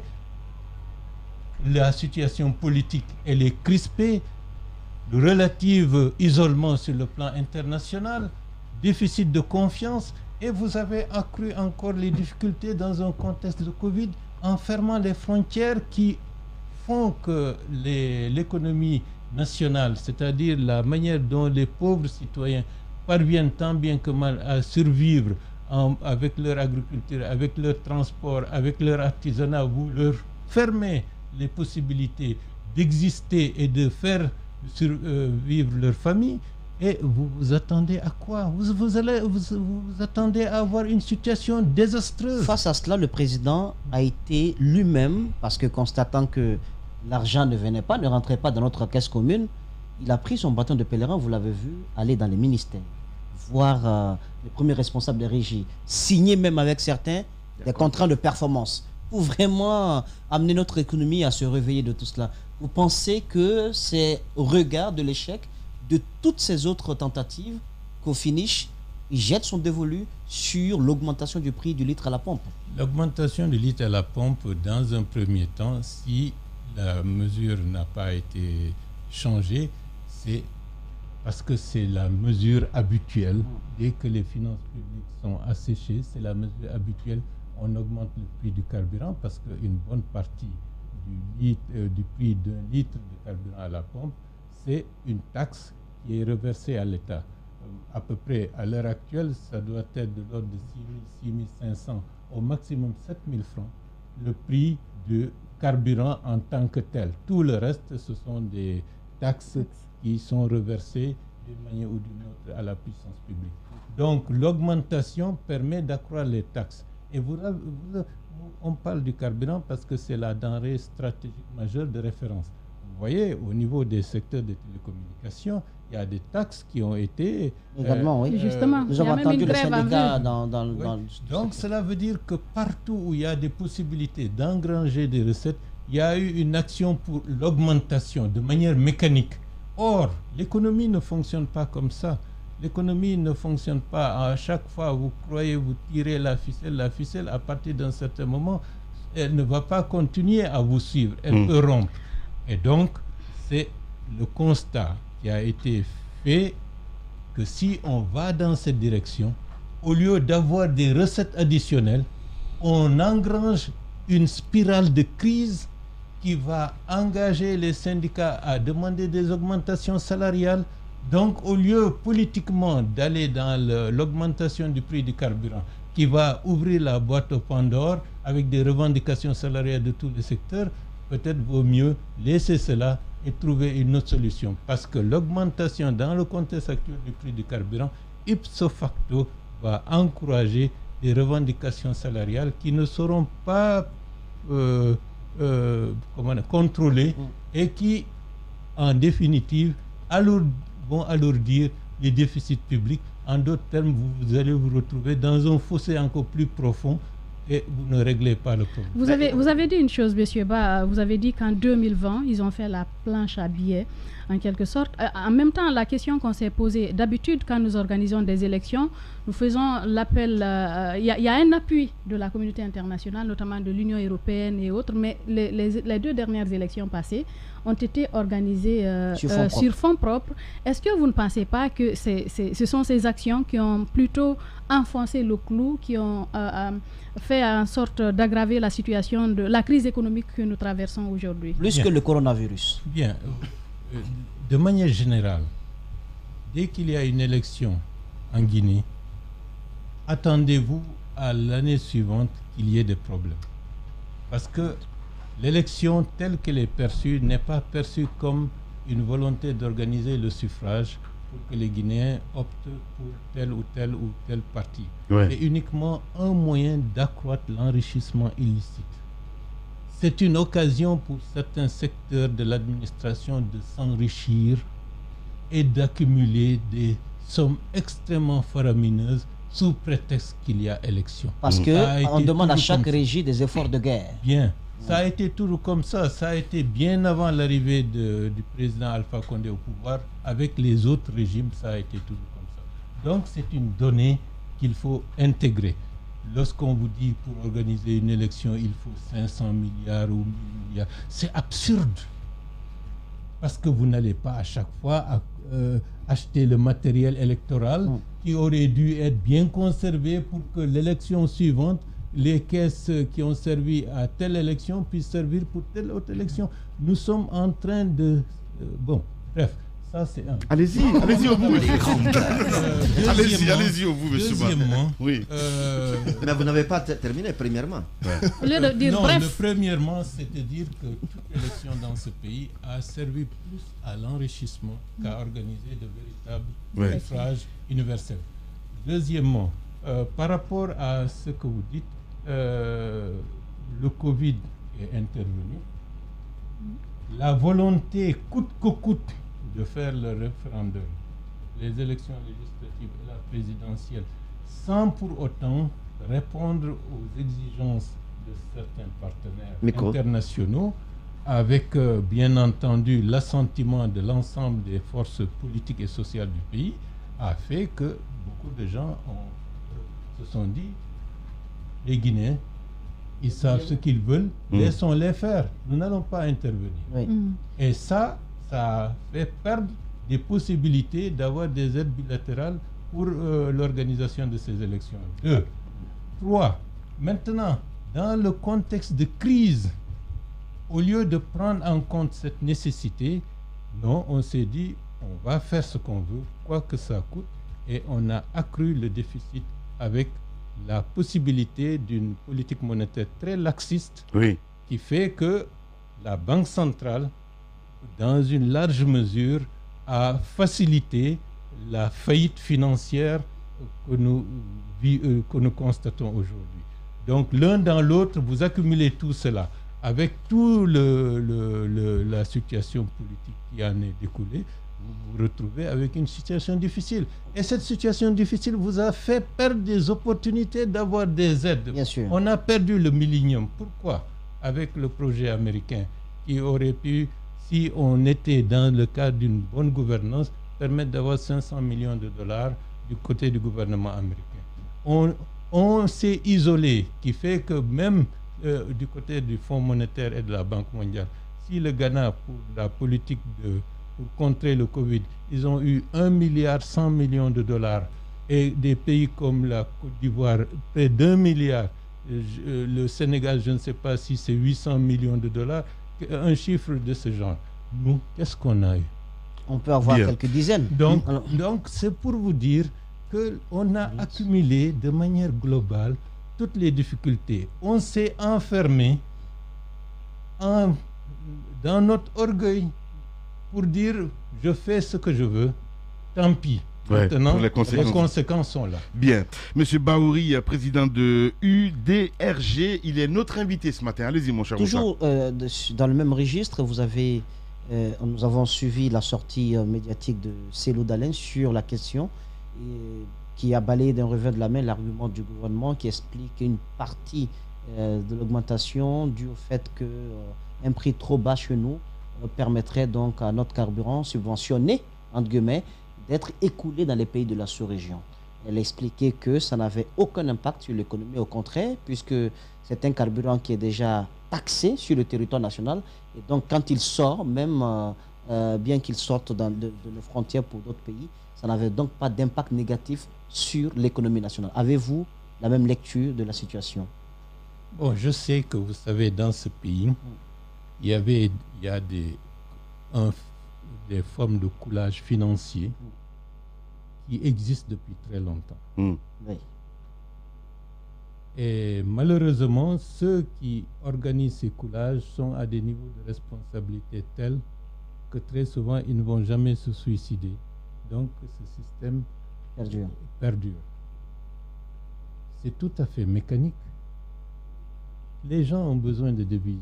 la situation politique, elle est crispée, le relatif isolement sur le plan international, déficit de confiance, et vous avez accru encore les difficultés dans un contexte de Covid en fermant les frontières qui font que les, l'économie nationale, c'est-à-dire la manière dont les pauvres citoyens parviennent tant bien que mal à survivre en, avec leur agriculture, avec leur transport, avec leur artisanat, vous leur fermez les possibilités d'exister et de faire survivre euh, leur famille. Et vous vous attendez à quoi? vous, vous, allez, vous, vous attendez à avoir une situation désastreuse. Face à cela, le président a été lui-même, parce que constatant que l'argent ne venait pas, ne rentrait pas dans notre caisse commune, il a pris son bâton de pèlerin, vous l'avez vu, aller dans les ministères, voir euh, les premiers responsables des régies, signer même avec certains des contrats de performance pour vraiment amener notre économie à se réveiller de tout cela. Vous pensez que c'est au regard de l'échec de toutes ces autres tentatives qu'au finish, il jette son dévolu sur l'augmentation du prix du litre à la pompe? L'augmentation du litre à la pompe, dans un premier temps, si la mesure n'a pas été changée, c'est parce que c'est la mesure habituelle. Dès que les finances publiques sont asséchées, c'est la mesure habituelle. On augmente le prix du carburant parce qu'une bonne partie du, litre, euh, du prix d'un litre de carburant à la pompe, c'est une taxe qui est reversée à l'État. Euh, à peu près, à l'heure actuelle, ça doit être de l'ordre de six mille, six mille cinq cents, au maximum sept mille francs, le prix du carburant en tant que tel. Tout le reste, ce sont des taxes qui sont reversées d'une manière ou d'une autre à la puissance publique. Donc, l'augmentation permet d'accroître les taxes. Et vous, vous, on parle du carburant parce que c'est la denrée stratégique majeure de référence. Vous voyez, au niveau des secteurs de télécommunications, il y a des taxes qui ont été... Également, euh, oui. Justement, nous avons entendu le syndicat dans... dans, oui. dans Donc, cela veut dire que partout où il y a des possibilités d'engranger des recettes, il y a eu une action pour l'augmentation de manière mécanique. Or, l'économie ne fonctionne pas comme ça. L'économie ne fonctionne pas. À chaque fois, vous croyez, vous tirez la ficelle, la ficelle, à partir d'un certain moment, elle ne va pas continuer à vous suivre. Elle mmh. peut rompre. Et donc, c'est le constat qui a été fait que si on va dans cette direction, au lieu d'avoir des recettes additionnelles, on engrange une spirale de crise qui va engager les syndicats à demander des augmentations salariales. Donc, au lieu politiquement d'aller dans le, l'augmentation du prix du carburant, qui va ouvrir la boîte aux Pandore avec des revendications salariales de tous les secteurs, peut-être vaut mieux laisser cela et trouver une autre solution. Parce que l'augmentation dans le contexte actuel du prix du carburant, ipso facto, va encourager des revendications salariales qui ne seront pas euh, euh, comment dire, contrôlées et qui, en définitive, alourd, vont alourdir les déficits publics. En d'autres termes, vous, vous allez vous retrouver dans un fossé encore plus profond et vous ne réglez pas le problème. Vous avez, vous avez dit une chose, monsieur Ba, vous avez dit qu'en deux mille vingt, ils ont fait la planche à billets, en quelque sorte. En même temps, la question qu'on s'est posée, d'habitude, quand nous organisons des élections, nous faisons l'appel, il euh, y, y a un appui de la communauté internationale, notamment de l'Union européenne et autres, mais les, les, les deux dernières élections passées ont été organisées euh, sur, fonds euh, sur fonds propres. Est-ce que vous ne pensez pas que c'est, c'est, ce sont ces actions qui ont plutôt enfoncé le clou, qui ont euh, euh, fait en sorte d'aggraver la situation de la crise économique que nous traversons aujourd'hui? Plus Bien. que le coronavirus. Bien. De manière générale, dès qu'il y a une élection en Guinée, attendez-vous à l'année suivante qu'il y ait des problèmes. Parce que l'élection telle qu'elle est perçue n'est pas perçue comme une volonté d'organiser le suffrage pour que les Guinéens optent pour tel ou tel ou tel parti. Ouais. C'est uniquement un moyen d'accroître l'enrichissement illicite. C'est une occasion pour certains secteurs de l'administration de s'enrichir et d'accumuler des sommes extrêmement faramineuses sous prétexte qu'il y a élection. Parce qu'on demande à chaque régie des efforts de guerre. Bien. Ça a été toujours comme ça. Ça a été bien avant l'arrivée de, du président Alpha Condé au pouvoir. Avec les autres régimes, ça a été toujours comme ça. Donc c'est une donnée qu'il faut intégrer. Lorsqu'on vous dit pour organiser une élection, il faut cinq cents milliards ou mille milliards, c'est absurde. Parce que vous n'allez pas à chaque fois euh, acheter le matériel électoral mmh. qui aurait dû être bien conservé pour que l'élection suivante, les caisses qui ont servi à telle élection puissent servir pour telle autre élection. Nous sommes en train de... Euh, bon, bref. Ça, c'est un. Allez-y, allez-y au bout. Euh, allez-y, allez-y au bout, monsieur. Deuxièmement, oui. Euh, mais vous n'avez pas t- terminé, premièrement. Ouais. Au lieu de dire non, bref. le premièrement, c'est de dire que toute élection dans ce pays a servi plus à l'enrichissement qu'à organiser de véritables ouais. suffrages universels. Deuxièmement, euh, par rapport à ce que vous dites, euh, le Covid est intervenu. La volonté coûte que coûte de faire le référendum, les élections législatives et la présidentielle, sans pour autant répondre aux exigences de certains partenaires Micro. internationaux, avec euh, bien entendu l'assentiment de l'ensemble des forces politiques et sociales du pays, a fait que beaucoup de gens ont, euh, se sont dit, les Guinéens, ils savent ce qu'ils veulent, mmh. laissons-les faire, nous n'allons pas intervenir. Oui. Mmh. Et ça, ça fait perdre des possibilités d'avoir des aides bilatérales pour euh, l'organisation de ces élections. Deux. Trois. Maintenant, dans le contexte de crise, au lieu de prendre en compte cette nécessité, non, on s'est dit, on va faire ce qu'on veut, quoi que ça coûte, et on a accru le déficit avec la possibilité d'une politique monétaire très laxiste, oui. qui fait que la Banque centrale, dans une large mesure, a facilité la faillite financière que nous, euh, que nous constatons aujourd'hui. Donc, l'un dans l'autre, vous accumulez tout cela. Avec toute le, le, le, la situation politique qui en est découlée, vous vous retrouvez avec une situation difficile. Et cette situation difficile vous a fait perdre des opportunités d'avoir des aides. Bien sûr. On a perdu le millénium. Pourquoi? Avec le projet américain qui aurait pu, si on était dans le cadre d'une bonne gouvernance, permettre d'avoir cinq cents millions de dollars du côté du gouvernement américain. On, on s'est isolé, qui fait que même euh, du côté du Fonds monétaire et de la Banque mondiale, si le Ghana, pour la politique de, pour contrer le Covid, ils ont eu un milliard cent millions de dollars, et des pays comme la Côte d'Ivoire, près d'un milliard, euh, le Sénégal, je ne sais pas si c'est huit cents millions de dollars, un chiffre de ce genre. Nous, qu'est-ce qu'on a eu? On peut avoir Bien. quelques dizaines. Donc, donc c'est pour vous dire qu'on a accumulé de manière globale toutes les difficultés. On s'est enfermé en, dans notre orgueil pour dire je fais ce que je veux, tant pis. Ouais, Maintenant, les conséquences. les conséquences sont là. Bien. Monsieur Bahouri, président de U D R G, il est notre invité ce matin. Allez-y, mon cher. Toujours euh, de, dans le même registre, vous avez, euh, nous avons suivi la sortie euh, médiatique de Cellou Dalein sur la question et, qui a balayé d'un revers de la main l'argument du gouvernement qui explique une partie euh, de l'augmentation due au fait que euh, un prix trop bas chez nous euh, permettrait donc à notre carburant subventionné, entre guillemets, d'être écoulé dans les pays de la sous-région. Elle expliquait que ça n'avait aucun impact sur l'économie, au contraire, puisque c'est un carburant qui est déjà taxé sur le territoire national. Et donc, quand il sort, même euh, euh, bien qu'il sorte dans de, de nos frontières pour d'autres pays, ça n'avait donc pas d'impact négatif sur l'économie nationale. Avez-vous la même lecture de la situation? Bon, je sais que vous savez, dans ce pays, il y avait, il y a des, un, des formes de coulage financier qui existent depuis très longtemps. Mmh. Oui. Et malheureusement, ceux qui organisent ces coulages sont à des niveaux de responsabilité tels que très souvent, ils ne vont jamais se suicider. Donc, ce système perdure. perdure. C'est tout à fait mécanique. Les gens ont besoin de devises.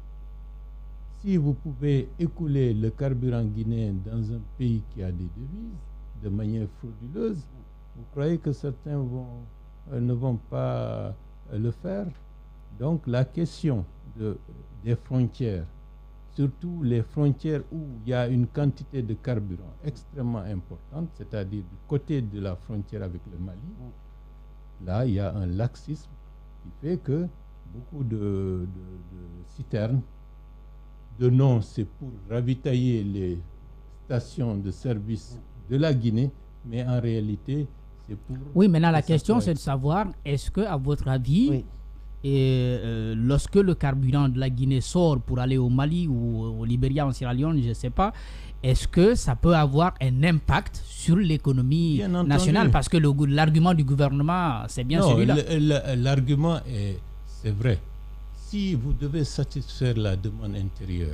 Si vous pouvez écouler le carburant guinéen dans un pays qui a des devises de manière frauduleuse, vous croyez que certains vont, euh, ne vont pas euh, le faire? Donc la question de, des frontières, surtout les frontières où il y a une quantité de carburant extrêmement importante, c'est-à-dire du côté de la frontière avec le Mali, là il y a un laxisme qui fait que beaucoup de, de, de citernes, de nom c'est pour ravitailler les stations de service de la Guinée, mais en réalité c'est pour... Oui, maintenant la question c'est de savoir, est-ce que à votre avis, oui. et, euh, lorsque le carburant de la Guinée sort pour aller au Mali ou au Libéria, en Sierra Leone, je ne sais pas, est-ce que ça peut avoir un impact sur l'économie nationale? Parce que le, l'argument du gouvernement, c'est bien non, celui-là. Le, le, l'argument est, c'est vrai. Si vous devez satisfaire la demande intérieure,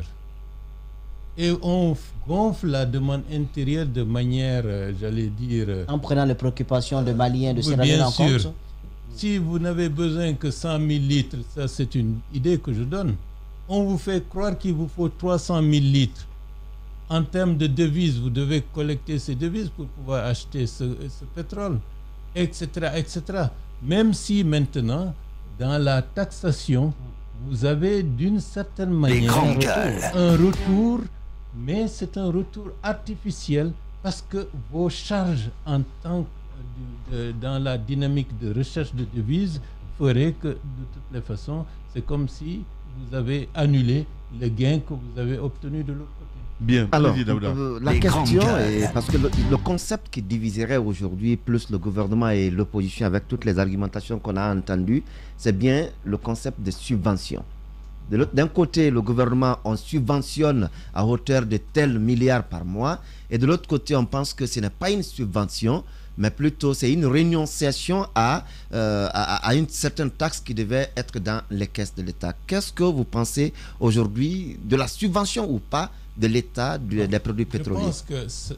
et on gonfle la demande intérieure de manière, euh, j'allais dire... En prenant les préoccupations de Maliens, de Sierra Leone en compte. Bien sûr. Si vous n'avez besoin que cent mille litres, ça c'est une idée que je donne, on vous fait croire qu'il vous faut trois cent mille litres. En termes de devises, vous devez collecter ces devises pour pouvoir acheter ce, ce pétrole, et cetera, et cetera. Même si maintenant, dans la taxation, vous avez d'une certaine manière un retour, un retour, mais c'est un retour artificiel parce que vos charges en tant que de, de, dans la dynamique de recherche de devises feraient que de toutes les façons, c'est comme si vous avez annulé le gain que vous avez obtenu de l'autre côté. Bien. Alors, euh, la les question est, parce que le, le concept qui diviserait aujourd'hui plus le gouvernement et l'opposition avec toutes les argumentations qu'on a entendues, c'est bien le concept de subvention. D'un côté, le gouvernement, on subventionne à hauteur de tels milliards par mois, et de l'autre côté, on pense que ce n'est pas une subvention, mais plutôt c'est une renonciation à, euh, à, à une certaine taxe qui devait être dans les caisses de l'État. Qu'est-ce que vous pensez aujourd'hui de la subvention ou pas de l'État des produits pétroliers? Je pense que,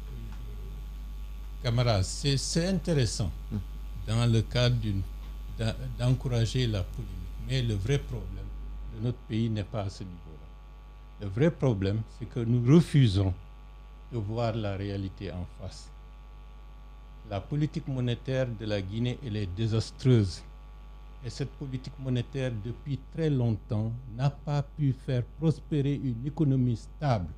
camarade, c'est intéressant hum. dans le cadre d'encourager la polémique, mais le vrai problème de notre pays n'est pas à ce niveau-là. Le vrai problème, c'est que nous refusons de voir la réalité en face. La politique monétaire de la Guinée, elle est désastreuse. Et cette politique monétaire, depuis très longtemps, n'a pas pu faire prospérer une économie stable.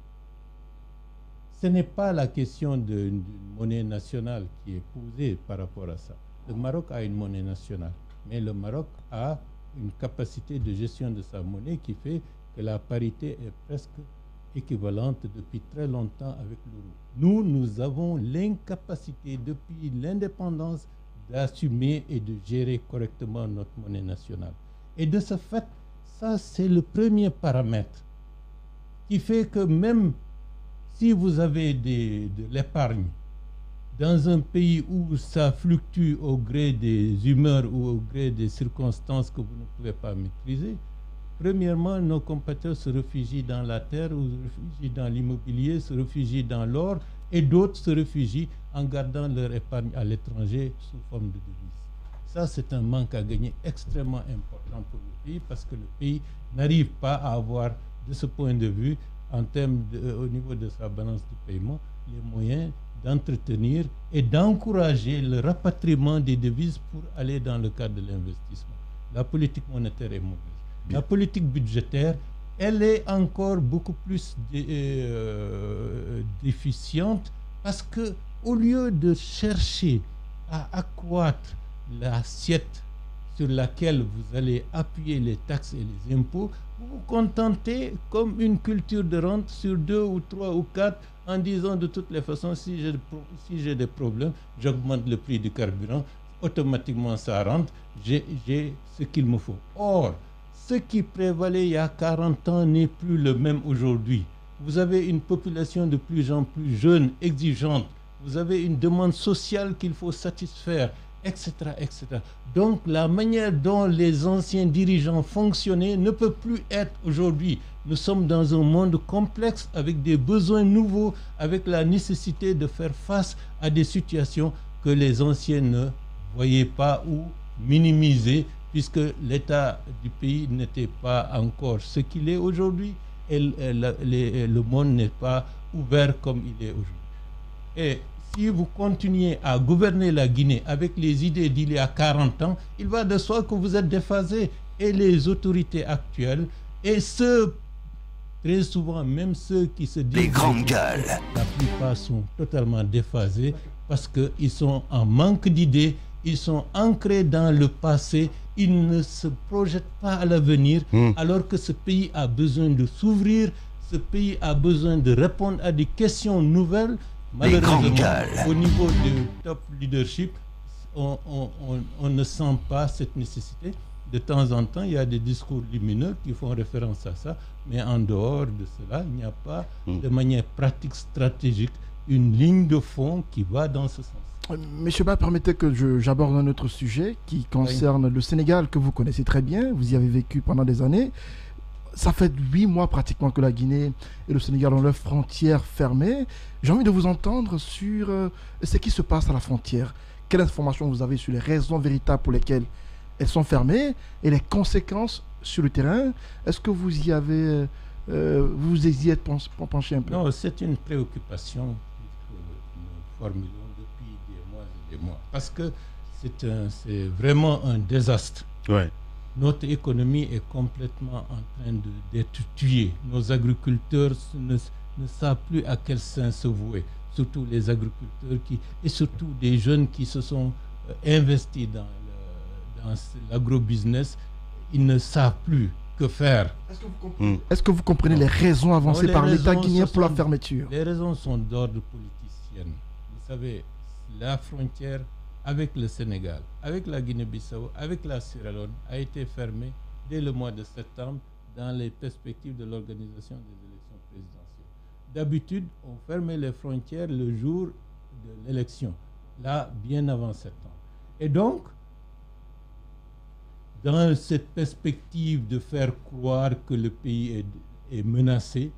Ce n'est pas la question d'une monnaie nationale qui est posée par rapport à ça. Le Maroc a une monnaie nationale, mais le Maroc a une capacité de gestion de sa monnaie qui fait que la parité est presque équivalente depuis très longtemps avec l'euro. Nous, nous avons l'incapacité depuis l'indépendance d'assumer et de gérer correctement notre monnaie nationale. Et de ce fait, ça c'est le premier paramètre qui fait que même si vous avez des, de l'épargne dans un pays où ça fluctue au gré des humeurs ou au gré des circonstances que vous ne pouvez pas maîtriser, Premièrement, nos compatriotes se réfugient dans la terre, ou se réfugient dans l'immobilier, se réfugient dans l'or, et d'autres se réfugient en gardant leur épargne à l'étranger sous forme de devises. Ça, c'est un manque à gagner extrêmement important pour le pays, parce que le pays n'arrive pas à avoir, de ce point de vue, en termes de, au niveau de sa balance de paiement, les moyens d'entretenir et d'encourager le rapatriement des devises pour aller dans le cadre de l'investissement. La politique monétaire est mauvaise. La politique budgétaire, elle est encore beaucoup plus dé, euh, déficiente, parce que au lieu de chercher à accroître l'assiette sur laquelle vous allez appuyer les taxes et les impôts, vous vous contentez comme une culture de rente sur deux ou trois ou quatre, en disant de toutes les façons, si j'ai, si j'ai des problèmes, j'augmente le prix du carburant, automatiquement ça rentre, j'ai, j'ai ce qu'il me faut. Or, ce qui prévalait il y a quarante ans n'est plus le même aujourd'hui. Vous avez une population de plus en plus jeune, exigeante. Vous avez une demande sociale qu'il faut satisfaire, et cetera, et cetera. Donc, la manière dont les anciens dirigeants fonctionnaient ne peut plus être aujourd'hui. Nous sommes dans un monde complexe, avec des besoins nouveaux, avec la nécessité de faire face à des situations que les anciens ne voyaient pas ou minimisaient, puisque l'état du pays n'était pas encore ce qu'il est aujourd'hui, et le, le, le monde n'est pas ouvert comme il est aujourd'hui. Et si vous continuez à gouverner la Guinée avec les idées d'il y a quarante ans, il va de soi que vous êtes déphasés. Et les autorités actuelles, et ceux, très souvent, même ceux qui se disent... Les grandes gueules. La plupart sont totalement déphasés, parce qu'ils sont en manque d'idées, ils sont ancrés dans le passé, ils ne se projettent pas à l'avenir, mmh. alors que ce pays a besoin de s'ouvrir, ce pays a besoin de répondre à des questions nouvelles. Malheureusement, au niveau du top leadership, on, on, on, on ne sent pas cette nécessité. De temps en temps, il y a des discours lumineux qui font référence à ça, mais en dehors de cela, il n'y a pas mmh. de manière pratique, stratégique, une ligne de fond qui va dans ce sens. Monsieur Ba, permettez que je, j'aborde un autre sujet qui concerne oui. le Sénégal, que vous connaissez très bien, vous y avez vécu pendant des années. Ça fait huit mois pratiquement que la Guinée et le Sénégal ont leurs frontières fermées. J'ai envie de vous entendre sur euh, ce qui se passe à la frontière. Quelle information vous avez sur les raisons véritables pour lesquelles elles sont fermées et les conséquences sur le terrain? Est-ce que vous y avez, euh, vous y êtes penché un peu? Non, c'est une préoccupation que nous formulons depuis des mois et des mois. Parce que c'est, un, c'est vraiment un désastre. Ouais. Notre économie est complètement en train de, d'être tuée. Nos agriculteurs ne, ne savent plus à quel sein se vouer. Surtout les agriculteurs qui, et surtout des jeunes qui se sont euh, investis dans, le, dans l'agrobusiness. Ils ne savent plus que faire. Est-ce que vous comprenez, mmh. Est-ce que vous comprenez les raisons avancées non, les par l'État guinéen pour la fermeture? Les raisons sont d'ordre politicien. Vous savez, la frontière avec le Sénégal, avec la Guinée-Bissau, avec la Sierra Leone, a été fermée dès le mois de septembre dans les perspectives de l'organisation des élections présidentielles. D'habitude, on fermait les frontières le jour de l'élection, là, bien avant septembre. Et donc, dans cette perspective de faire croire que le pays est, est menacé,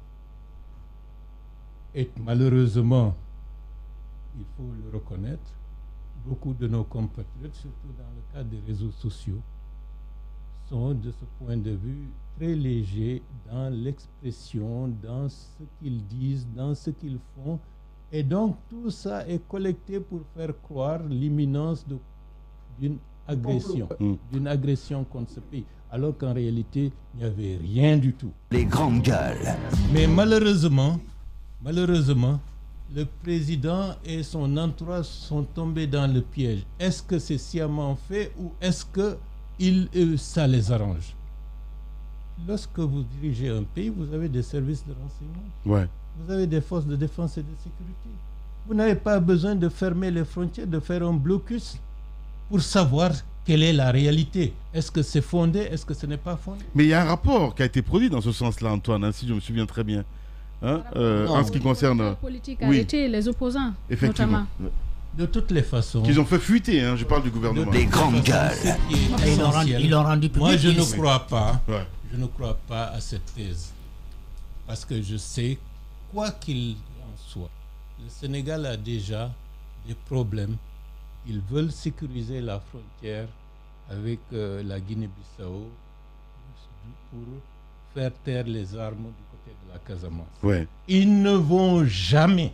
et malheureusement, il faut le reconnaître, beaucoup de nos compatriotes, surtout dans le cadre des réseaux sociaux, sont de ce point de vue très légers dans l'expression, dans ce qu'ils disent, dans ce qu'ils font. Et donc tout ça est collecté pour faire croire l'imminence de, d'une agression, mmh. d'une agression contre ce pays, alors qu'en réalité, il n'y avait rien du tout. Les grandes gueules. Mais malheureusement, malheureusement, le président et son entourage sont tombés dans le piège. Est-ce que c'est sciemment fait ou est-ce que il, euh, ça les arrange? Lorsque vous dirigez un pays, vous avez des services de renseignement. Ouais. Vous avez des forces de défense et de sécurité. Vous n'avez pas besoin de fermer les frontières, de faire un blocus pour savoir quelle est la réalité. Est-ce que c'est fondé? Est-ce que ce n'est pas fondé? Mais il y a un rapport qui a été produit dans ce sens-là, Antoine, hein, si je me souviens très bien. Hein, euh, en ce qui concerne la politique oui. arrêtée, les opposants effectivement. Notamment. De toutes les façons. Qu'ils ont fait fuiter, hein, je parle du gouvernement. Les grandes gueules. Ils l'ont rendu, ils l'ont rendu public. Moi, je ne crois pas. Ouais. Je ne crois pas à cette thèse. Parce que je sais, quoi qu'il en soit, le Sénégal a déjà des problèmes. Ils veulent sécuriser la frontière avec euh, la Guinée-Bissau pour faire taire les armes du côté de la Casamance. Ouais. Ils ne vont jamais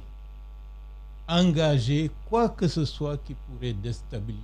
engager quoi que ce soit qui pourrait déstabiliser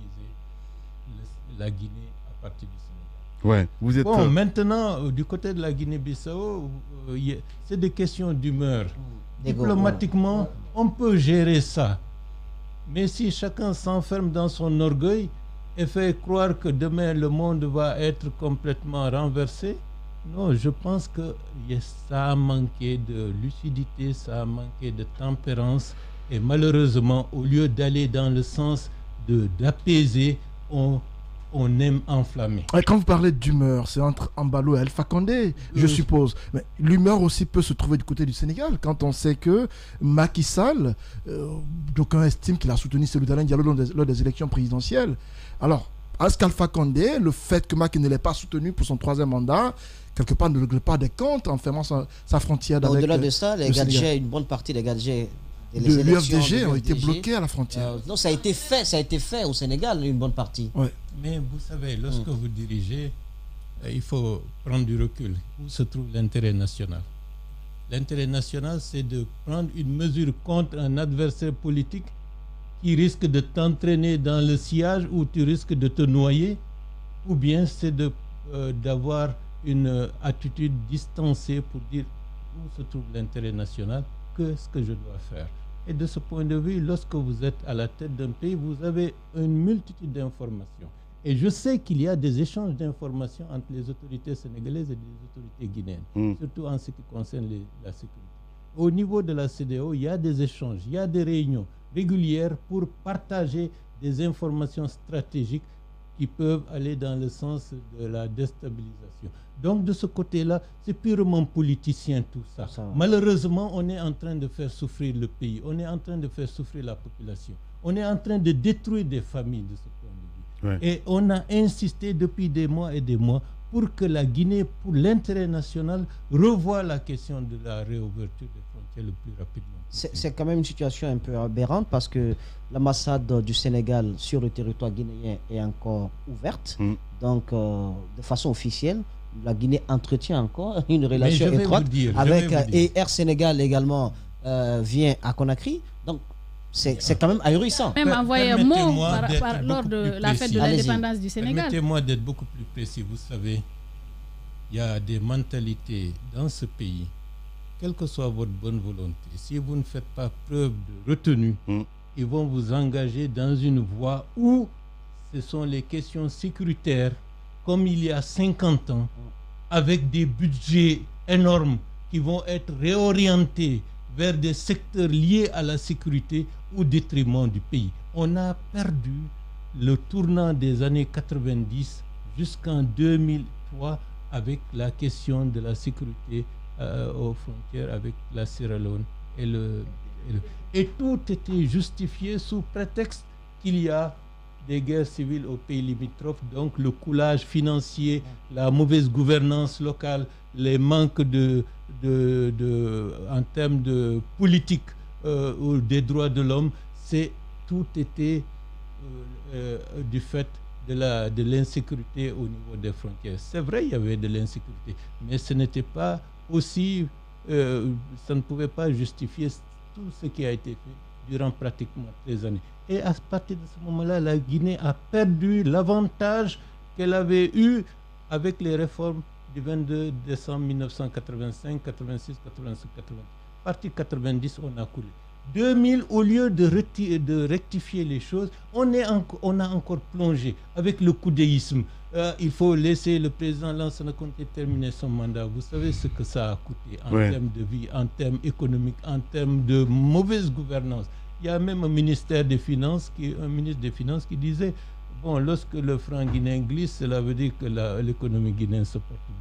le, la Guinée à partir du Sénégal. Ouais. Vous êtes Bon, euh... maintenant, euh, du côté de la Guinée-Bissau, euh, y a, c'est des questions d'humeur. Mmh. Diplomatiquement, ouais. on peut gérer ça. Mais si chacun s'enferme dans son orgueil et fait croire que demain le monde va être complètement renversé, non, je pense que ça a manqué de lucidité, ça a manqué de tempérance. Et malheureusement, au lieu d'aller dans le sens de, d'apaiser, on, on aime enflammer. Et quand vous parlez d'humeur, c'est entre Embalo et Alpha Condé, oui. je suppose. Mais l'humeur aussi peut se trouver du côté du Sénégal, quand on sait que Macky Sall, euh, d'aucuns estiment qu'il a soutenu Cellou Dalein Diallo lors des, lors des élections présidentielles. Alors, est-ce qu'Alpha Condé, le fait que Macky ne l'ait pas soutenu pour son troisième mandat, quelque part ne règle pas des comptes en fermant sa, sa frontière avec Au-delà de ça, les gadgets, une bonne partie des gadgets de l'U F D G ont été bloqués à la frontière. Euh, non, ça a été fait, ça a été fait au Sénégal, une bonne partie. Ouais. Mais vous savez, lorsque mmh. vous dirigez, euh, il faut prendre du recul. Où se trouve l'intérêt national? L'intérêt national, c'est de prendre une mesure contre un adversaire politique qui risque de t'entraîner dans le sillage où tu risques de te noyer, ou bien c'est de, euh, d'avoir une euh, attitude distancée pour dire où se trouve l'intérêt national, qu'est-ce que je dois faire. Et de ce point de vue, lorsque vous êtes à la tête d'un pays, vous avez une multitude d'informations. Et je sais qu'il y a des échanges d'informations entre les autorités sénégalaises et les autorités guinéennes, mmh. surtout en ce qui concerne les, la sécurité. Au niveau de la C E D E A O, il y a des échanges, il y a des réunions régulières pour partager des informations stratégiques qui peuvent aller dans le sens de la déstabilisation. Donc de ce côté-là, c'est purement politicien tout ça. ça. Malheureusement, on est en train de faire souffrir le pays, on est en train de faire souffrir la population, on est en train de détruire des familles de ce point de vue. Ouais. Et on a insisté depuis des mois et des mois pour que la Guinée, pour l'intérêt national, revoie la question de la réouverture des frontières le plus rapidement. C'est, c'est quand même une situation un peu aberrante parce que l'ambassade du Sénégal sur le territoire guinéen est encore ouverte. Mmh. Donc, euh, de façon officielle, la Guinée entretient encore une relation étroite dire, avec euh, et Air Sénégal également euh, vient à Conakry. Donc, c'est, c'est quand même ahurissant. Même envoyer un mot par, par, lors de la fête de l'indépendance du Sénégal. Permettez-moi d'être beaucoup plus précis. Vous savez, il y a des mentalités dans ce pays. Quelle que soit votre bonne volonté, si vous ne faites pas preuve de retenue, mmh. ils vont vous engager dans une voie où ce sont les questions sécuritaires, comme il y a cinquante ans, avec des budgets énormes qui vont être réorientés vers des secteurs liés à la sécurité au détriment du pays. On a perdu le tournant des années quatre-vingt-dix jusqu'en deux mille trois avec la question de la sécurité Euh, aux frontières avec la Sierra Leone et, le, et, le, et tout était justifié sous prétexte qu'il y a des guerres civiles aux pays limitrophes, donc le coulage financier, la mauvaise gouvernance locale, les manques de, de, de, en termes de politique euh, ou des droits de l'homme, c'est, tout était euh, euh, du fait de, la, de l'insécurité au niveau des frontières. C'est vrai, il y avait de l'insécurité, mais ce n'était pas aussi, euh, ça ne pouvait pas justifier tout ce qui a été fait durant pratiquement treize années. Et à partir de ce moment-là, la Guinée a perdu l'avantage qu'elle avait eu avec les réformes du vingt-deux décembre mille neuf cent quatre-vingt-cinq, quatre-vingt-six, quatre-vingt-sept, quatre-vingt-dix. À partir de quatre-vingt-dix, on a couru. deux mille, au lieu de, reti- de rectifier les choses, on, est en- on a encore plongé avec le coudéisme. Euh, il faut laisser le président Lansana Conté terminer son mandat. Vous savez ce que ça a coûté en ouais. termes de vie, en termes économiques, en termes de mauvaise gouvernance. Il y a même un ministère des Finances, qui, un ministre des Finances qui disait, bon, lorsque le franc guinéen glisse, cela veut dire que la, l'économie guinéenne se porte bien.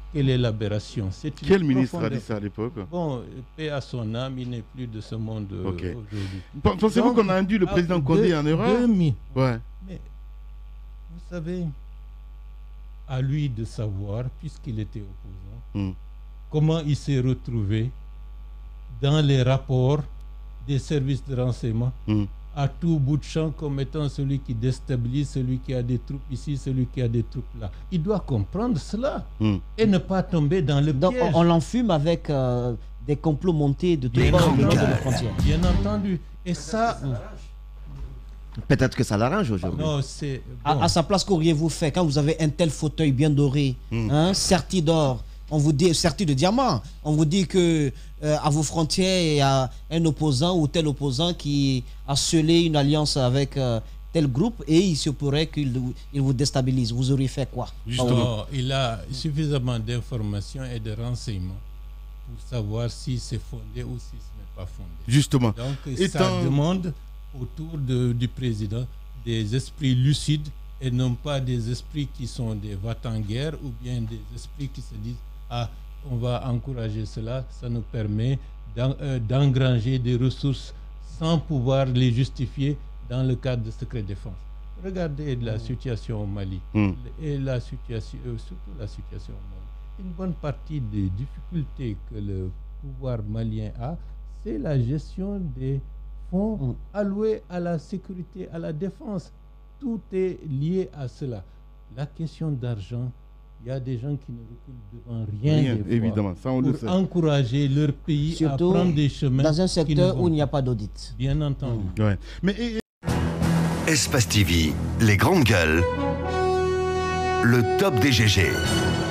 quelle est l'aberration. Quel ministre a dit ça à l'époque? Bon, paix à son âme, il n'est plus de ce monde okay. aujourd'hui. Pensez-vous qu'on a induit le président Condé en erreur? Ouais. Mais vous savez, à lui de savoir, puisqu'il était opposant, mm. comment il s'est retrouvé dans les rapports des services de renseignement mm. à tout bout de champ comme étant celui qui déstabilise, celui qui a des troupes ici, celui qui a des troupes là. Il doit comprendre cela mm. et ne pas tomber dans le Donc, piège. On, on l'enfume avec euh, des complots montés de tous bords de la frontière. Bien entendu. Et ça... Mm. Peut-être que ça l'arrange aujourd'hui. Non, c'est... Bon. À, à sa place, qu'auriez-vous fait quand vous avez un tel fauteuil bien doré, mm. hein, serti d'or, on vous dit serti de diamants, on vous dit que euh, à vos frontières il y a un opposant ou tel opposant qui a scellé une alliance avec euh, tel groupe et il se pourrait qu'il il vous déstabilise. Vous auriez fait quoi? Justement, il a suffisamment d'informations et de renseignements pour savoir si c'est fondé ou si ce n'est pas fondé. Justement. Donc Étant... ça demande autour de, du président des esprits lucides et non pas des esprits qui sont des va-t-en-guerre ou bien des esprits qui se disent ah, on va encourager cela, ça nous permet d'engranger des ressources sans pouvoir les justifier dans le cadre de secret défense. Regardez la situation au Mali mm. et la situation, surtout la situation au Mali. Une bonne partie des difficultés que le pouvoir malien a, c'est la gestion des fonds mm. alloués à la sécurité, à la défense. Tout est lié à cela. La question d'argent, il y a des gens qui ne reculent devant rien, rien des évidemment, ça on pour le sait. Encourager leur pays surtout à prendre des chemins dans un secteur où il n'y a pas d'audit. Bien entendu. Mmh. Ouais. Mais et, et... Espace T V, les grandes gueules, le top des G G.